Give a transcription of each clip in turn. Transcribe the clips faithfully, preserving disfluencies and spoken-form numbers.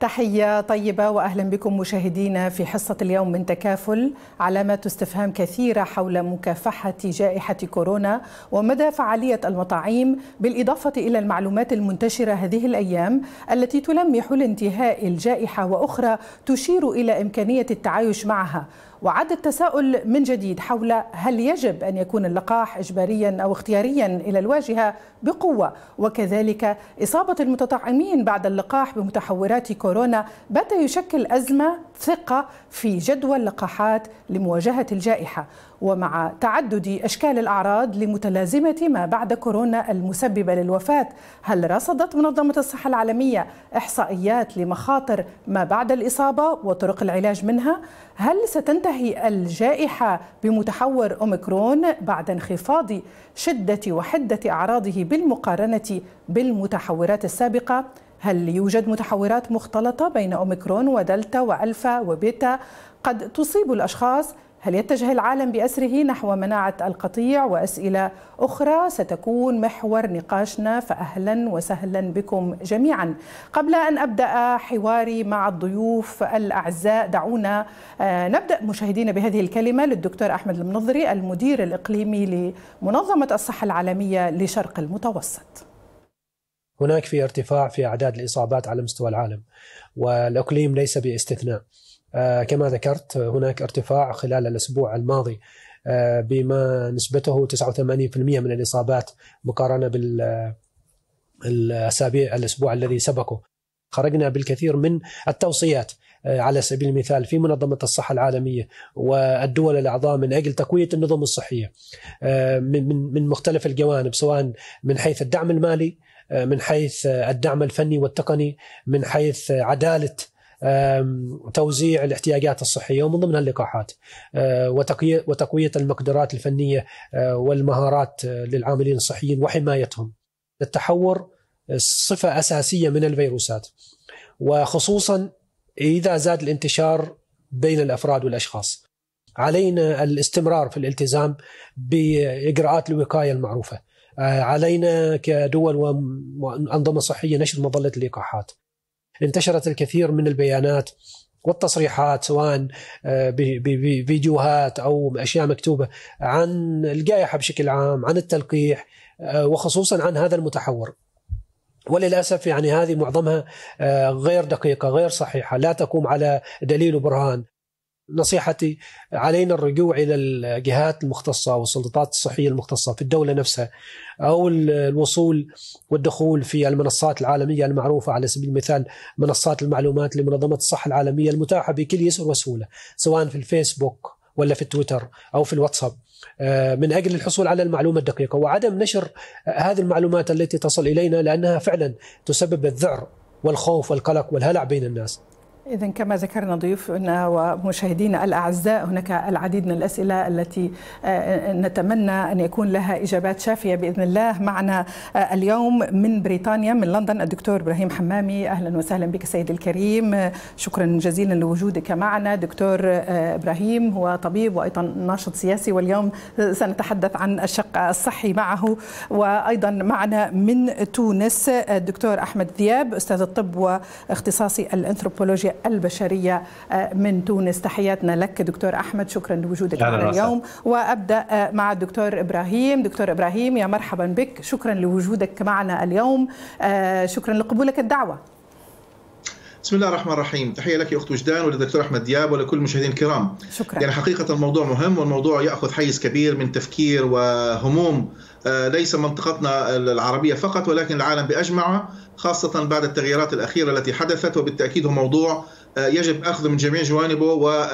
تحية طيبة وأهلا بكم مشاهدينا في حصة اليوم من تكافل. علامات استفهام كثيرة حول مكافحة جائحة كورونا ومدى فعالية المطاعيم، بالإضافة إلى المعلومات المنتشرة هذه الأيام التي تلمح لانتهاء الجائحة وأخرى تشير إلى إمكانية التعايش معها، وعد التساؤل من جديد حول هل يجب أن يكون اللقاح إجباريا أو اختياريا إلى الواجهة بقوة، وكذلك إصابة المتطعمين بعد اللقاح بمتحورات كورونا بات يشكل أزمة ثقة في جدوى اللقاحات لمواجهة الجائحة، ومع تعدد أشكال الأعراض لمتلازمة ما بعد كورونا المسببة للوفاة. هل رصدت منظمة الصحة العالمية إحصائيات لمخاطر ما بعد الإصابة وطرق العلاج منها؟ هل ستنتهي الجائحة بمتحور أوميكرون بعد انخفاض شدة وحدة أعراضه بالمقارنة بالمتحورات السابقة؟ هل يوجد متحورات مختلطة بين أوميكرون ودلتا وألفا وبيتا قد تصيب الأشخاص؟ هل يتجه العالم بأسره نحو مناعة القطيع؟ وأسئلة أخرى ستكون محور نقاشنا، فأهلا وسهلا بكم جميعا. قبل أن أبدأ حواري مع الضيوف الأعزاء، دعونا نبدأ مشاهدينا بهذه الكلمة للدكتور أحمد المنظري، المدير الإقليمي لمنظمة الصحة العالمية لشرق المتوسط. هناك في ارتفاع في أعداد الإصابات على مستوى العالم، والإقليم ليس باستثناء. آه كما ذكرت، هناك ارتفاع خلال الأسبوع الماضي آه بما نسبته تسعة وثمانين بالمئة من الإصابات مقارنة بالأسابيع الأسبوع الذي سبقه. خرجنا بالكثير من التوصيات آه على سبيل المثال في منظمة الصحة العالمية والدول الأعضاء من أجل تقوية النظم الصحية آه من من مختلف الجوانب، سواء من حيث الدعم المالي، من حيث الدعم الفني والتقني، من حيث عدالة توزيع الاحتياجات الصحية ومن ضمنها اللقاحات، وتقوية المقدرات الفنية والمهارات للعاملين الصحيين وحمايتهم. التحور صفة أساسية من الفيروسات، وخصوصا إذا زاد الانتشار بين الأفراد والأشخاص. علينا الاستمرار في الالتزام بإجراءات الوقاية المعروفة. علينا كدول وأنظمة صحية نشر مظلة اللقاحات. انتشرت الكثير من البيانات والتصريحات، سواء بفيديوهات أو أشياء مكتوبة، عن الجائحة بشكل عام، عن التلقيح، وخصوصا عن هذا المتحور. وللأسف يعني هذه معظمها غير دقيقة، غير صحيحة، لا تقوم على دليل وبرهان. نصيحتي علينا الرجوع إلى الجهات المختصة والسلطات الصحية المختصة في الدولة نفسها، أو الوصول والدخول في المنصات العالمية المعروفة، على سبيل المثال منصات المعلومات لمنظمة الصحة العالمية المتاحة بكل يسر وسهولة، سواء في الفيسبوك ولا في التويتر أو في الواتساب، من أجل الحصول على المعلومة الدقيقة وعدم نشر هذه المعلومات التي تصل إلينا، لأنها فعلا تسبب الذعر والخوف والقلق والهلع بين الناس. إذن كما ذكرنا ضيوفنا ومشاهدينا الأعزاء، هناك العديد من الأسئلة التي نتمنى أن يكون لها إجابات شافية بإذن الله. معنا اليوم من بريطانيا، من لندن، الدكتور إبراهيم حمامي. أهلا وسهلا بك سيدي الكريم، شكرا جزيلا لوجودك معنا. دكتور إبراهيم هو طبيب وأيضا ناشط سياسي، واليوم سنتحدث عن الشق الصحي معه. وأيضا معنا من تونس الدكتور أحمد ذياب، أستاذ الطب واختصاصي الأنثروبولوجيا البشرية من تونس. تحياتنا لك دكتور أحمد، شكرا لوجودك معنا اليوم. وأبدأ مع الدكتور إبراهيم. دكتور إبراهيم، يا مرحبا بك، شكرا لوجودك معنا اليوم، شكرا لقبولك الدعوة. بسم الله الرحمن الرحيم. تحية لك يا أخت وجدان وللدكتور أحمد دياب ولكل المشاهدين الكرام. شكرا. يعني حقيقة الموضوع مهم، والموضوع يأخذ حيز كبير من تفكير وهموم ليس منطقتنا العربية فقط ولكن العالم بأجمعه، خاصة بعد التغييرات الأخيرة التي حدثت. وبالتأكيد هو موضوع يجب أخذه من جميع جوانبه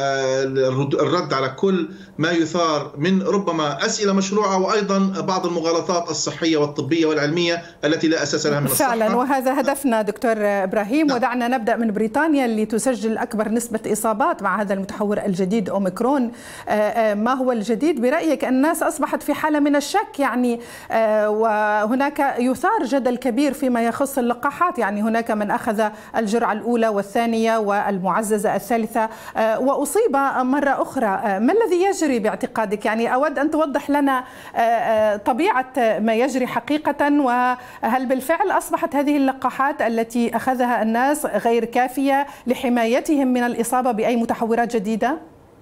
والرد على كل ما يثار من ربما أسئلة مشروعة وأيضا بعض المغالطات الصحية والطبية والعلمية التي لا أساس لها من الصحة. فعلا، وهذا هدفنا دكتور إبراهيم. نعم. ودعنا نبدأ من بريطانيا اللي تسجل أكبر نسبة إصابات مع هذا المتحور الجديد أوميكرون. ما هو الجديد برأيك؟ الناس أصبحت في حالة من الشك، يعني وهناك يثار جدل كبير فيما يخص اللقاحات، يعني هناك من أخذ الجرعة الأولى والثانية و المعززة الثالثة وأصيب مرة أخرى. ما الذي يجري باعتقادك؟ يعني أود أن توضح لنا طبيعة ما يجري حقيقة، وهل بالفعل أصبحت هذه اللقاحات التي أخذها الناس غير كافية لحمايتهم من الإصابة بأي متحورات جديدة؟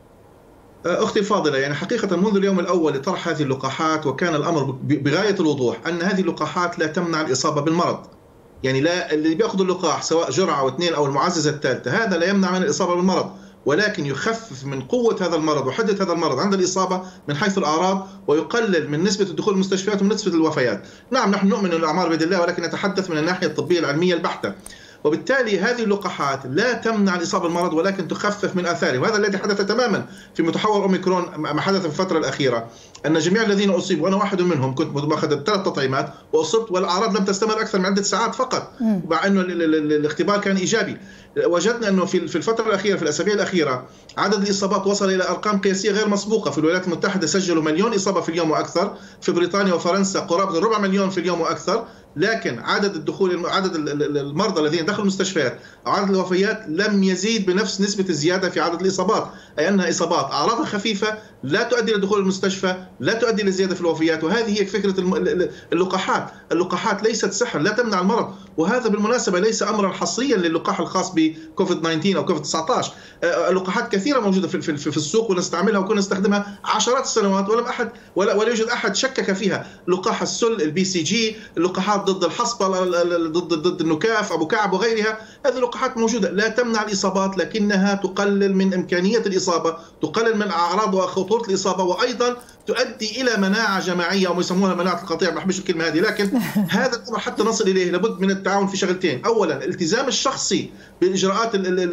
أختي الفاضلة، يعني حقيقة منذ اليوم الأول لطرح هذه اللقاحات وكان الأمر بغاية الوضوح أن هذه اللقاحات لا تمنع الإصابة بالمرض. يعني لا، اللي بياخذ اللقاح سواء جرعة أو اثنين أو المعززة الثالثة هذا لا يمنع من الإصابة بالمرض، ولكن يخفف من قوة هذا المرض وحدة هذا المرض عند الإصابة من حيث الأعراض، ويقلل من نسبة الدخول المستشفيات ومن نسبة الوفيات. نعم، نحن نؤمن أن الأعمار بيد الله، ولكن نتحدث من الناحية الطبية العلمية البحتة. وبالتالي هذه اللقاحات لا تمنع الإصابة بالمرض ولكن تخفف من آثاره، وهذا الذي حدث تماما في متحور أوميكرون. ما حدث في الفترة الأخيرة أن جميع الذين أصيبوا، وأنا واحد منهم، كنت باخذ ثلاث تطعيمات وأصبت والأعراض لم تستمر أكثر من عدة ساعات فقط، مع أنه الاختبار كان إيجابي. وجدنا أنه في الفترة الأخيرة، في الأسابيع الأخيرة، عدد الإصابات وصل إلى أرقام قياسية غير مسبوقة. في الولايات المتحدة سجلوا مليون إصابة في اليوم وأكثر، في بريطانيا وفرنسا قرابة الربع مليون في اليوم وأكثر، لكن عدد الدخول عدد المرضى الذين دخلوا المستشفيات أو عدد الوفيات لم يزيد بنفس نسبة الزيادة في عدد الإصابات، أي أنها إصابات أعراضها خفيفة لا تؤدي إلى دخول المستشفى، لا تؤدي إلى زيادة في الوفيات. وهذه هي فكرة اللقاحات. اللقاحات ليست سحر، لا تمنع المرض. وهذا بالمناسبة ليس أمرا حصريا للقاح الخاص بكوفيد تسعة عشر أو كوفيد تسعة عشر. اللقاحات كثيرة موجودة في في السوق ونستعملها وكنا نستخدمها عشرات السنوات ولم أحد ولا ولا يوجد أحد شكك فيها. لقاح السل، البي سي جي، اللقاحات ضد الحصبة، ضد ضد النكاف، أبو كعب وغيرها، هذه اللقاحات موجودة لا تمنع الإصابات، لكنها تقلل من إمكانية الإصابة، تقلل من أعراض وخطورة الإصابة، وأيضا تؤدي إلى مناعة جماعية أو يسمونها مناعة القطيع. ما بحبش الكلمة هذه، لكن هذا الأمر حتى نصل إليه لابد من التعاون في شغلتين. أولا الالتزام الشخصي بإجراءات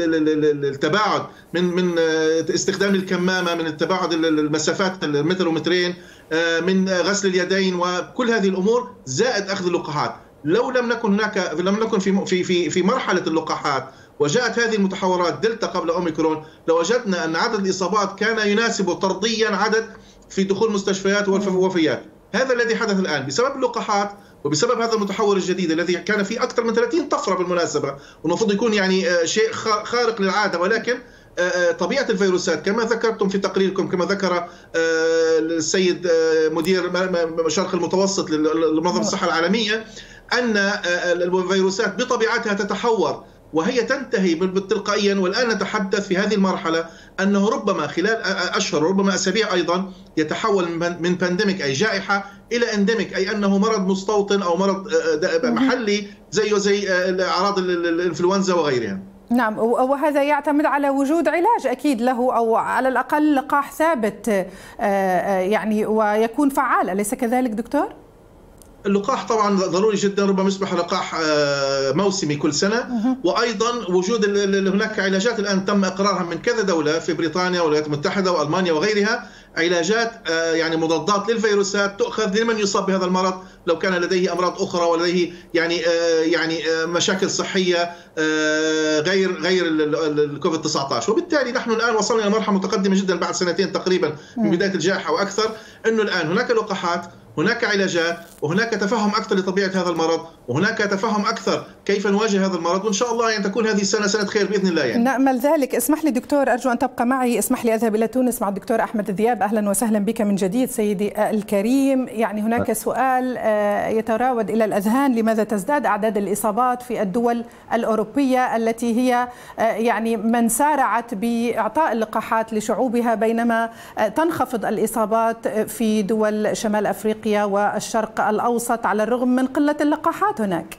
التباعد، من من استخدام الكمامة، من التباعد المسافات المتر ومترين، من غسل اليدين، وكل هذه الأمور زائد أخذ اللقاحات. لو لم نكن هناك لم نكن في في في في مرحلة اللقاحات وجاءت هذه المتحورات دلتا قبل أوميكرون، لوجدنا أن عدد الإصابات كان يناسب طرديا عدد في دخول المستشفيات والوفيات. هذا الذي حدث الآن بسبب اللقاحات وبسبب هذا المتحور الجديد الذي كان فيه أكثر من ثلاثين طفرة بالمناسبة، والمفروض يكون يعني شيء خارق للعادة، ولكن طبيعة الفيروسات كما ذكرتم في تقريركم، كما ذكر السيد مدير الشرق المتوسط لمنظمة الصحة العالمية، أن الفيروسات بطبيعتها تتحور وهي تنتهي بالتلقائيا. والآن نتحدث في هذه المرحلة أنه ربما خلال أشهر وربما أسابيع أيضا يتحول من بانديميك أي جائحة إلى انديميك، أي أنه مرض مستوطن أو مرض محلي زيه زي أعراض الإنفلونزا وغيرها. نعم، وهذا يعتمد على وجود علاج أكيد له، أو على الأقل لقاح ثابت يعني ويكون فعال، أليس كذلك دكتور؟ اللقاح طبعا ضروري جدا، ربما يصبح لقاح موسمي كل سنة، وأيضا وجود هناك علاجات الآن تم إقرارها من كذا دولة في بريطانيا والولايات المتحدة وألمانيا وغيرها، علاجات يعني مضادات للفيروسات تؤخذ لمن يصاب بهذا المرض لو كان لديه أمراض أخرى ولديه يعني يعني مشاكل صحية غير غير الكوفيد تسعة عشر. وبالتالي نحن الآن وصلنا إلى مرحلة متقدمة جدا بعد سنتين تقريبا من بداية الجائحة وأكثر، أنه الآن هناك لقاحات، هناك علاجات، وهناك تفهم أكثر لطبيعة هذا المرض، وهناك تفهم أكثر كيف نواجه هذا المرض، وإن شاء الله يعني تكون هذه السنة سنة خير بإذن الله. يعني نأمل ذلك. اسمح لي دكتور، أرجو أن تبقى معي، اسمح لي أذهب إلى تونس مع الدكتور أحمد ذياب. أهلا وسهلا بك من جديد سيدي الكريم. يعني هناك سؤال يتراود إلى الأذهان، لماذا تزداد أعداد الإصابات في الدول الأوروبية التي هي يعني من سارعت بإعطاء اللقاحات لشعوبها، بينما تنخفض الإصابات في دول شمال أفريقيا والشرق الأوسط على الرغم من قلة اللقاحات هناك؟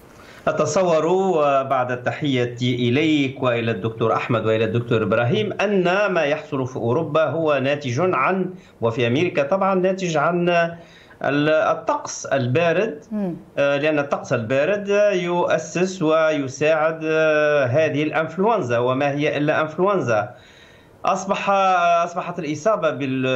أتصور بعد التحية إليك وإلى الدكتور أحمد وإلى الدكتور إبراهيم أن ما يحصل في أوروبا هو ناتج عن، وفي أمريكا طبعا ناتج عن الطقس البارد، لأن الطقس البارد يؤسس ويساعد هذه الإنفلونزا، وما هي إلا إنفلونزا. أصبح أصبحت الإصابة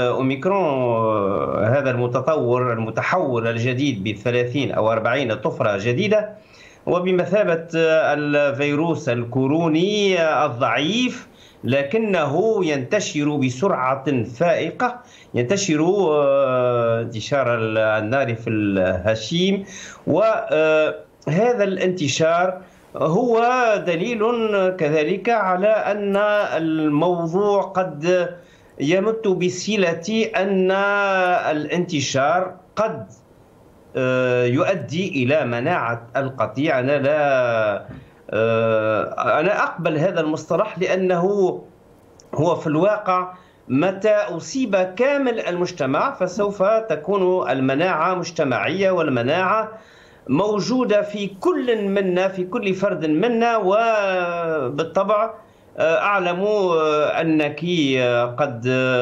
بالأوميكرون هذا المتطور المتحور الجديد بثلاثين أو أربعين طفرة جديدة، وبمثابة الفيروس الكوروني الضعيف، لكنه ينتشر بسرعة فائقة، ينتشر انتشار النار في الهشيم، وهذا الانتشار هو دليل كذلك على أن الموضوع قد يمت بصلة أن الانتشار قد يؤدي إلى مناعة القطيع. أنا لا أنا أقبل هذا المصطلح لأنه هو في الواقع متى أصيب كامل المجتمع فسوف تكون المناعة مجتمعية، والمناعة موجودة في كل منا، في كل فرد منا. وبالطبع أعلم أنك قد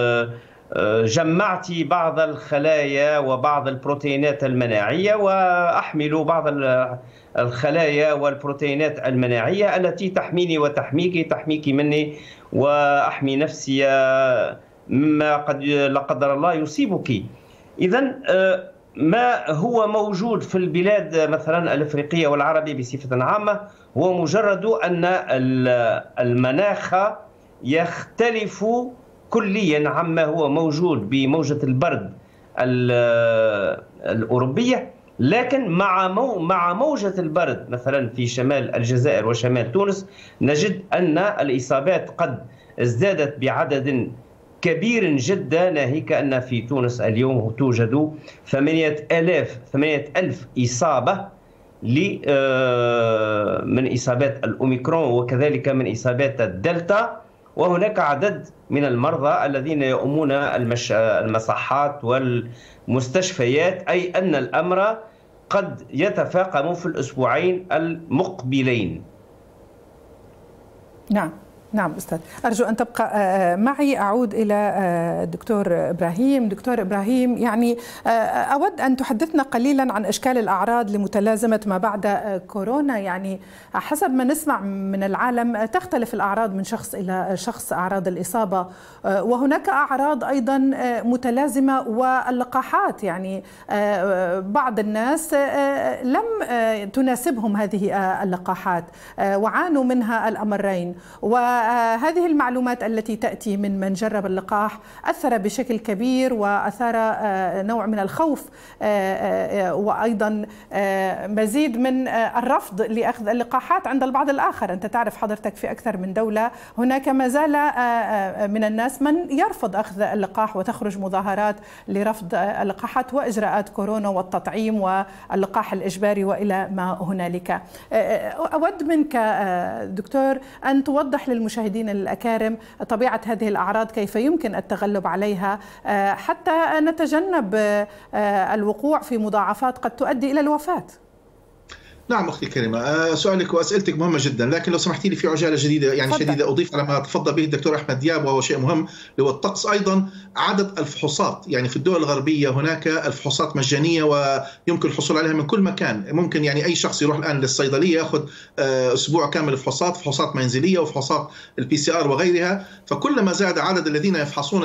جمعت بعض الخلايا وبعض البروتينات المناعية، وأحمل بعض الخلايا والبروتينات المناعية التي تحميني وتحميك، تحميك مني وأحمي نفسي مما قد لا قدر الله يصيبك. إذن ما هو موجود في البلاد مثلا الأفريقية والعربية بصفة عامة هو مجرد أن المناخ يختلف كليا عما هو موجود بموجة البرد الأوروبية، لكن مع مو مع موجة البرد مثلا في شمال الجزائر وشمال تونس نجد أن الإصابات قد ازدادت بعدد كبير جدا، ناهيك أن في تونس اليوم توجد ثمانية آلاف ثمانية ألف إصابة من إصابات الأوميكرون وكذلك من إصابات الدلتا، وهناك عدد من المرضى الذين يؤمون المصحات والمستشفيات، أي أن الأمر قد يتفاقم في الأسبوعين المقبلين. نعم نعم أستاذ، أرجو أن تبقى معي. أعود إلى الدكتور إبراهيم. دكتور إبراهيم، يعني أود أن تحدثنا قليلا عن أشكال الأعراض لمتلازمة ما بعد كورونا. يعني حسب ما نسمع من العالم تختلف الأعراض من شخص إلى شخص، أعراض الإصابة، وهناك أعراض أيضا متلازمة، واللقاحات يعني بعض الناس لم تناسبهم هذه اللقاحات وعانوا منها الأمرين، وهذه المعلومات التي تأتي من من جرب اللقاح أثر بشكل كبير وأثار نوع من الخوف وأيضا مزيد من الرفض لأخذ اللقاحات عند البعض الآخر. أنت تعرف حضرتك في أكثر من دولة هناك ما زال من الناس من يرفض أخذ اللقاح، وتخرج مظاهرات لرفض اللقاحات وإجراءات كورونا والتطعيم واللقاح الإجباري وإلى ما هنالك. أود منك دكتور أن توضح للمشاهدين الأكارم طبيعة هذه الأعراض، كيف يمكن التغلب عليها حتى نتجنب الوقوع في مضاعفات قد تؤدي إلى الوفاة. نعم أختي الكريمة، سؤالك وأسئلتك مهمة جدا، لكن لو سمحتي لي في عجالة جديدة يعني فضل. شديدة أضيف على ما تفضل به الدكتور أحمد دياب، وهو شيء مهم اللي هو الطقس. أيضا عدد الفحوصات، يعني في الدول الغربية هناك الفحوصات مجانية ويمكن الحصول عليها من كل مكان. ممكن يعني أي شخص يروح الآن للصيدلية يأخذ أسبوع كامل فحوصات، فحوصات منزلية وفحوصات البي سي آر وغيرها. فكلما زاد عدد الذين يفحصون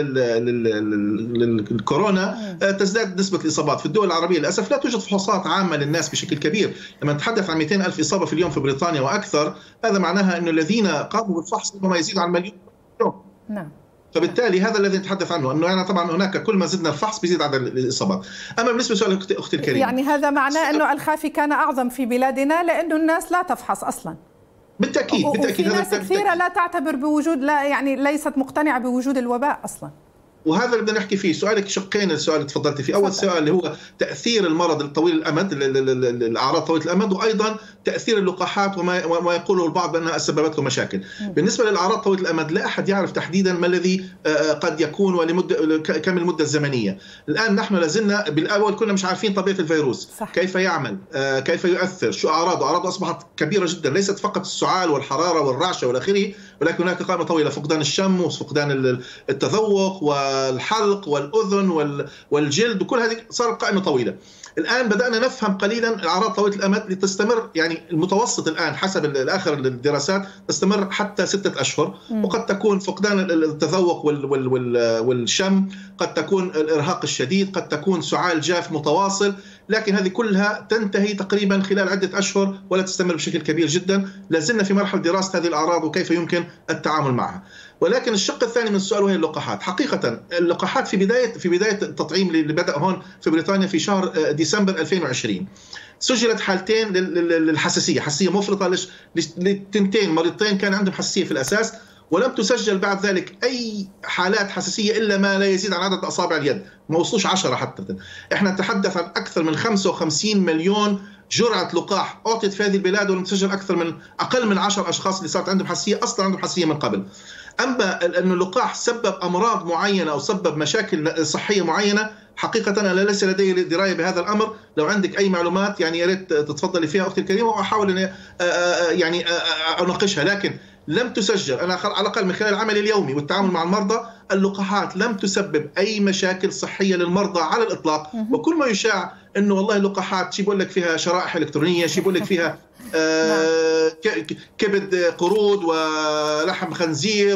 للكورونا تزداد نسبة الإصابات. في الدول العربية للأسف لا توجد فحوصات عامة للناس بشكل كبير. لما نتحدث عن مئتين ألف إصابة في اليوم في بريطانيا وأكثر، هذا معناها أن الذين قاموا بالفحص ربما يزيد عن مليون يوم. نعم. فبالتالي هذا الذي نتحدث عنه، أنه يعني طبعا هناك كل ما زدنا الفحص بيزيد عدد الإصابات. أما بالنسبة لسؤال أختي الكريمة، يعني هذا معناه أنه الخافي كان أعظم في بلادنا لأنه الناس لا تفحص أصلا. بالتأكيد بالتأكيد. وفي ناس كثيرة لا تعتبر بوجود، لا يعني ليست مقتنعة بوجود الوباء أصلا. وهذا اللي بدنا نحكي فيه. سؤالك شقين، السؤال اللي تفضلتي فيه. أول سؤال اللي هو تأثير المرض الطويل الأمد، الأعراض طويلة الأمد، وأيضا تأثير اللقاحات وما يقوله البعض بأنها سببت له مشاكل. م. بالنسبة للأعراض طويلة الأمد لا أحد يعرف تحديدا ما الذي قد يكون ولمدة كم المدة الزمنية. الآن نحن لازلنا بالأول كنا مش عارفين طبيعة الفيروس، صح. كيف يعمل، كيف يؤثر، شو أعراضه. أعراضه أصبحت كبيرة جدا، ليست فقط السعال والحرارة والرعشة والآخره، ولكن هناك قائمة طويلة: فقدان الشم وفقدان التذوق والحلق والأذن والجلد، وكل هذه صارت قائمة طويلة. الآن بدأنا نفهم قليلا الأعراض طويلة الأمد اللي تستمر، يعني المتوسط الآن حسب آخر الدراسات تستمر حتى ستة أشهر، وقد تكون فقدان التذوق والشم، قد تكون الإرهاق الشديد، قد تكون سعال جاف متواصل، لكن هذه كلها تنتهي تقريبا خلال عدة أشهر ولا تستمر بشكل كبير جدا. لازلنا في مرحلة دراسة هذه الأعراض وكيف يمكن التعامل معها. ولكن الشق الثاني من السؤال وهي اللقاحات. حقيقة اللقاحات في بداية في بداية التطعيم اللي بدأ هون في بريطانيا في شهر ديسمبر ألفين وعشرين سجلت حالتين للحساسية، حساسية مفرطة للتنتين مريضتين كان عندهم حساسية في الأساس، ولم تسجل بعد ذلك أي حالات حساسية إلا ما لا يزيد عن عدد أصابع اليد، ما وصلوش عشرة حتى. إحنا نتحدث عن أكثر من خمسة وخمسين مليون جرعة لقاح أعطيت في هذه البلاد، ولم تسجل أكثر من أقل من عشرة أشخاص اللي صارت عندهم حساسية أصلا عندهم حساسية من قبل. أما أن اللقاح سبب أمراض معينة أو سبب مشاكل صحية معينة، حقيقة أنا ليس لدي دراية بهذا الأمر. لو عندك أي معلومات يعني يا ريت تتفضلي فيها أختي الكريمة وأحاول أن يعني أناقشها، لكن لم تسجل. أنا على الأقل من خلال عملي اليومي والتعامل مع المرضى، اللقاحات لم تسبب أي مشاكل صحية للمرضى على الإطلاق. وكل ما يشاع أنه والله اللقاحات شي بقول لك فيها شرائح إلكترونية، شي بقول لك فيها آه كبد قرود ولحم خنزير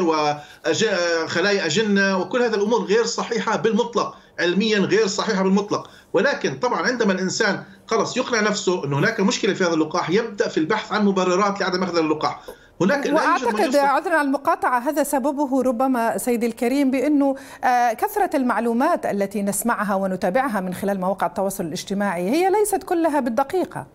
وخلايا أجنة، وكل هذه الأمور غير صحيحة بالمطلق، علميا غير صحيحة بالمطلق. ولكن طبعا عندما الإنسان خلص يقنع نفسه أنه هناك مشكلة في هذا اللقاح، يبدأ في البحث عن مبررات لعدم أخذ اللقاح. هناك وأعتقد عذرا على المقاطعة هذا سببه ربما سيدي الكريم بأنه كثرة المعلومات التي نسمعها ونتابعها من خلال مواقع التواصل الاجتماعي هي ليست كلها بالدقيقة.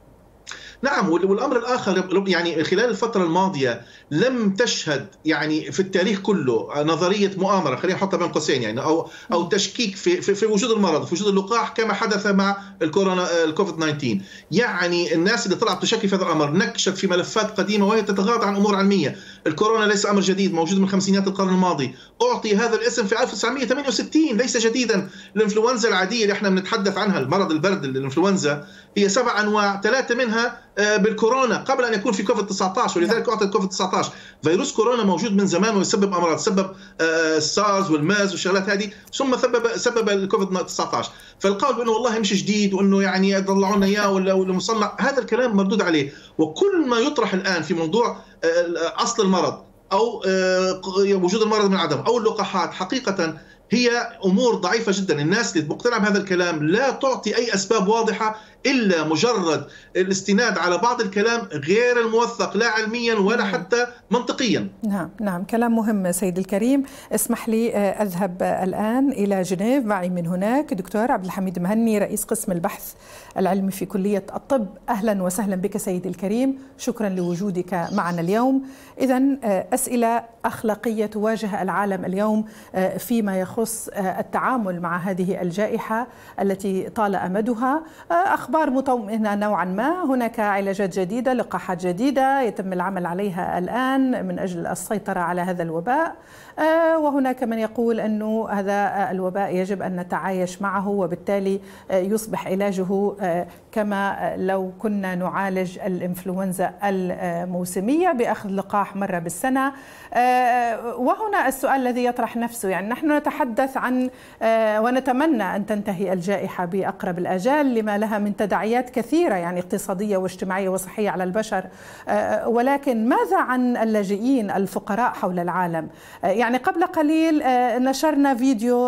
نعم، والأمر الآخر يعني خلال الفترة الماضية لم تشهد يعني في التاريخ كله نظرية مؤامرة، خلينا نحطها بين قوسين يعني، أو أو تشكيك في في, في وجود المرض، في وجود اللقاح، كما حدث مع الكورونا الكوفيد تسعة عشر. يعني الناس اللي طلعت تشكي في هذا الأمر نكشت في ملفات قديمة وهي تتغاضى عن أمور علمية. الكورونا ليس أمر جديد، موجود من خمسينيات القرن الماضي، أعطي هذا الاسم في ألف وتسعمئة وثمانية وستين، ليس جديدا. الإنفلونزا العادية اللي احنا بنتحدث عنها، المرض البرد الإنفلونزا، هي سبع أنواع، ثلاثة منها بالكورونا قبل أن يكون في كوفيد تسعة عشر، ولذلك أعطت كوفيد تسعة عشر. فيروس كورونا موجود من زمان ويسبب أمراض، سبب السارز والماز والشغلات هذه، ثم سبب سبب الكوفيد تسعة عشر. فالقول بأنه والله مش جديد وأنه يعني يطلعوا لنا إياه ولا مصنع، هذا الكلام مردود عليه. وكل ما يطرح الآن في موضوع أصل المرض أو وجود المرض من عدم أو اللقاحات، حقيقة هي أمور ضعيفة جدا. الناس اللي مقتنعة بهذا الكلام لا تعطي أي أسباب واضحة إلا مجرد الاستناد على بعض الكلام غير الموثق، لا علميا ولا حتى منطقيا. نعم نعم، كلام مهم سيد الكريم. اسمح لي أذهب الآن إلى جنيف، معي من هناك دكتور عبد الحميد مهني، رئيس قسم البحث العلمي في كلية الطب. أهلا وسهلا بك سيد الكريم، شكرا لوجودك معنا اليوم. إذن أسئلة أخلاقية تواجه العالم اليوم فيما يخص التعامل مع هذه الجائحة التي طال أمدها. أخبار مطمئنة نوعا ما، هناك علاجات جديدة، لقاحات جديدة يتم العمل عليها الآن من أجل السيطرة على هذا الوباء، وهناك من يقول أنه هذا الوباء يجب أن نتعايش معه، وبالتالي يصبح علاجه كما لو كنا نعالج الإنفلونزا الموسمية بأخذ لقاح مرة بالسنة. وهنا السؤال الذي يطرح نفسه، يعني نحن نتحدث عن ونتمنى أن تنتهي الجائحة بأقرب الآجال لما لها من تداعيات كثيرة يعني اقتصادية واجتماعية وصحية على البشر، ولكن ماذا عن اللاجئين الفقراء حول العالم؟ يعني قبل قليل نشرنا فيديو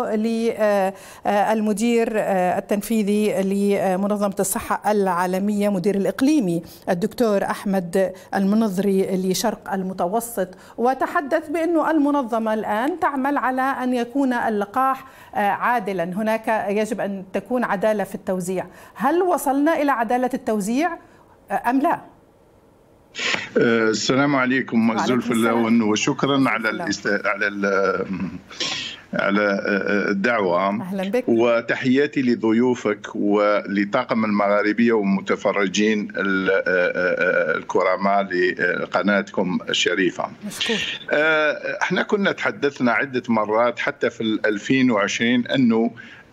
للمدير التنفيذي لمنظمة الصحة العالمية، مدير الإقليمي الدكتور أحمد المنظري لشرق المتوسط، وتحدث بأنه المنظمة الآن تعمل على أن يكون اللقاح عادلا، هناك يجب أن تكون عدالة في التوزيع. هل وصلنا إلى عدالة التوزيع أم لا؟ السلام عليكم زلف الله، وشكرا على الاست... على ال... على الدعوة. أهلا بك. وتحياتي لضيوفك ولطاقم المغاربية ومتفرجين الكرماء لقناتكم الشريفة. مشكور. احنا كنا تحدثنا عدة مرات حتى في ألفين وعشرين أنه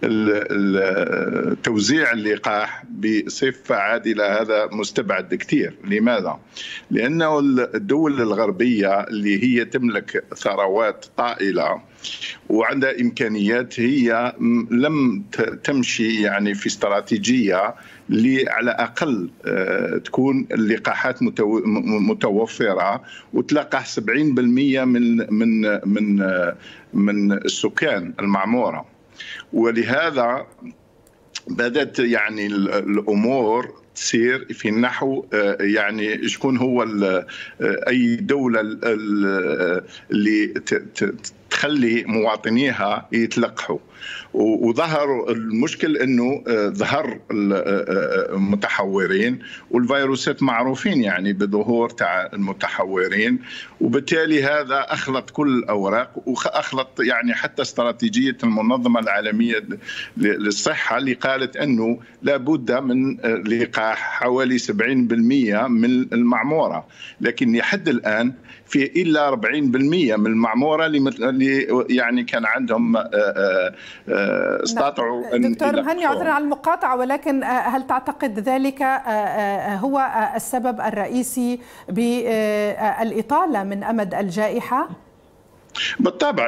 توزيع اللقاح بصفة عادلة هذا مستبعد كثير. لماذا؟ لأنه الدول الغربية اللي هي تملك ثروات طائلة وعندها إمكانيات، هي لم تمشي يعني في استراتيجية اللي على الأقل تكون اللقاحات متوفرة وتلقح سبعين بالمئة من من من من السكان المعمورة. ولهذا بدأت يعني الأمور تسير في النحو يعني شكون هو أي دولة اللي تخلي مواطنيها يتلقحوا. وظهر المشكل انه ظهر المتحورين، والفيروسات معروفين يعني بظهور تاع المتحورين، وبالتالي هذا اخلط كل الاوراق واخلط يعني حتى استراتيجيه المنظمه العالميه للصحه اللي قالت انه لابد من لقاح حوالي سبعين بالمئة من المعموره، لكن لحد الان في الا أربعين بالمئة من المعموره اللي يعني كان عندهم استطاعوا ان دكتور مهني، عذرا على المقاطعه، ولكن هل تعتقد ذلك هو السبب الرئيسي بالاطاله من امد الجائحه؟ بالطبع،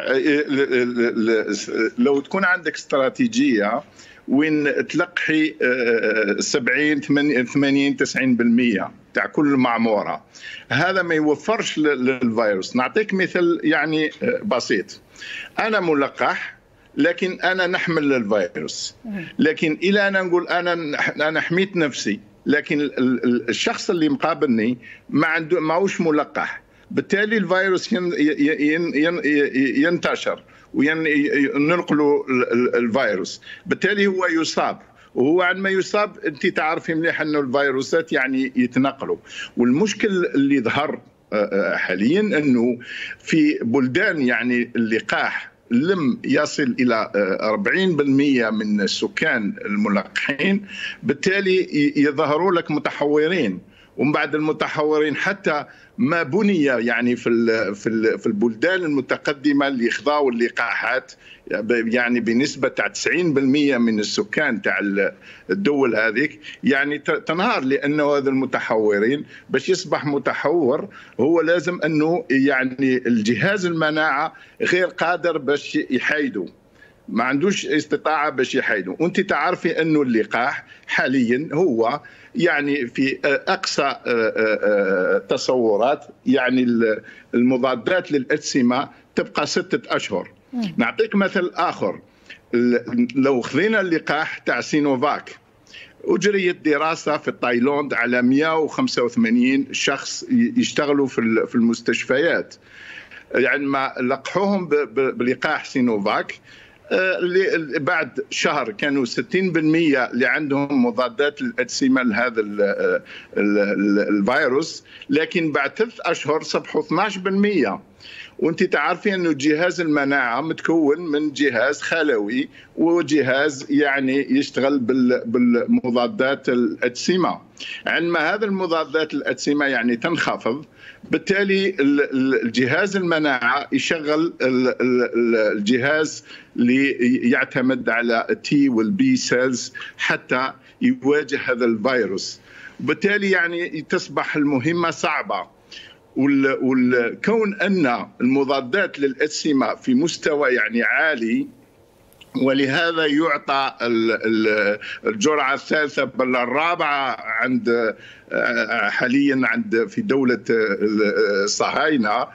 لو تكون عندك استراتيجيه وين تلقحي سبعين ثمانين تسعين بالمئة تاع كل معموره، هذا ما يوفرش للفيروس. نعطيك مثال يعني بسيط، انا ملقح لكن انا نحمل الفيروس، لكن الى انا نقول انا انا حميت نفسي، لكن الشخص اللي مقابلني ما عنده ماهوش ملقح، بالتالي الفيروس ينتشر وننقلوا الفيروس، بالتالي هو يصاب، وهو عندما يصاب انت تعرفي مليح انه الفيروسات يعني يتنقلوا. والمشكل اللي ظهر حاليا انه في بلدان يعني اللقاح لم يصل الى أربعين بالمئة من السكان الملقحين، بالتالي يظهروا لك متحورين، ومن بعد المتحورين حتى ما بني يعني في في في البلدان المتقدمه اللي خضعوا اللقاحات يعني بنسبه تاع تسعين بالمئة من السكان تاع الدول هذيك يعني تنهار، لانه هذا المتحورين باش يصبح متحور هو لازم انه يعني الجهاز المناعه غير قادر باش يحيده، ما عندوش استطاعه باش يحيده. وانت تعرفي انه اللقاح حاليا هو يعني في اقصى تصورات يعني المضادات للأجسمة تبقى ستة اشهر. نعطيك مثل اخر، لو خذينا اللقاح تاع سينوفاك، اجريت دراسه في تايلاند على مئة وخمسة وثمانين شخص يشتغلوا في المستشفيات، يعني ما لقحوهم بلقاح سينوفاك، اللي بعد شهر كانوا ستين بالمئة اللي عندهم مضادات للأجسمة لهذا الفيروس، لكن بعد ثلاث أشهر صبحوا اثناشر بالمئة. وانت تعرفين انه جهاز المناعه متكون من جهاز خلوي وجهاز يعني يشتغل بالمضادات الأجسمة. عندما هذا المضادات الأجسمة يعني تنخفض، بالتالي الجهاز المناعه يشغل الجهاز اللي يعتمد على التي والبي سيلز حتى يواجه هذا الفيروس، وبالتالي يعني تصبح المهمه صعبه. والكون ان المضادات للأجسمة في مستوى يعني عالي، ولهذا يعطى الجرعة الثالثة بل الرابعة عند حاليا عند في دولة الصهاينة،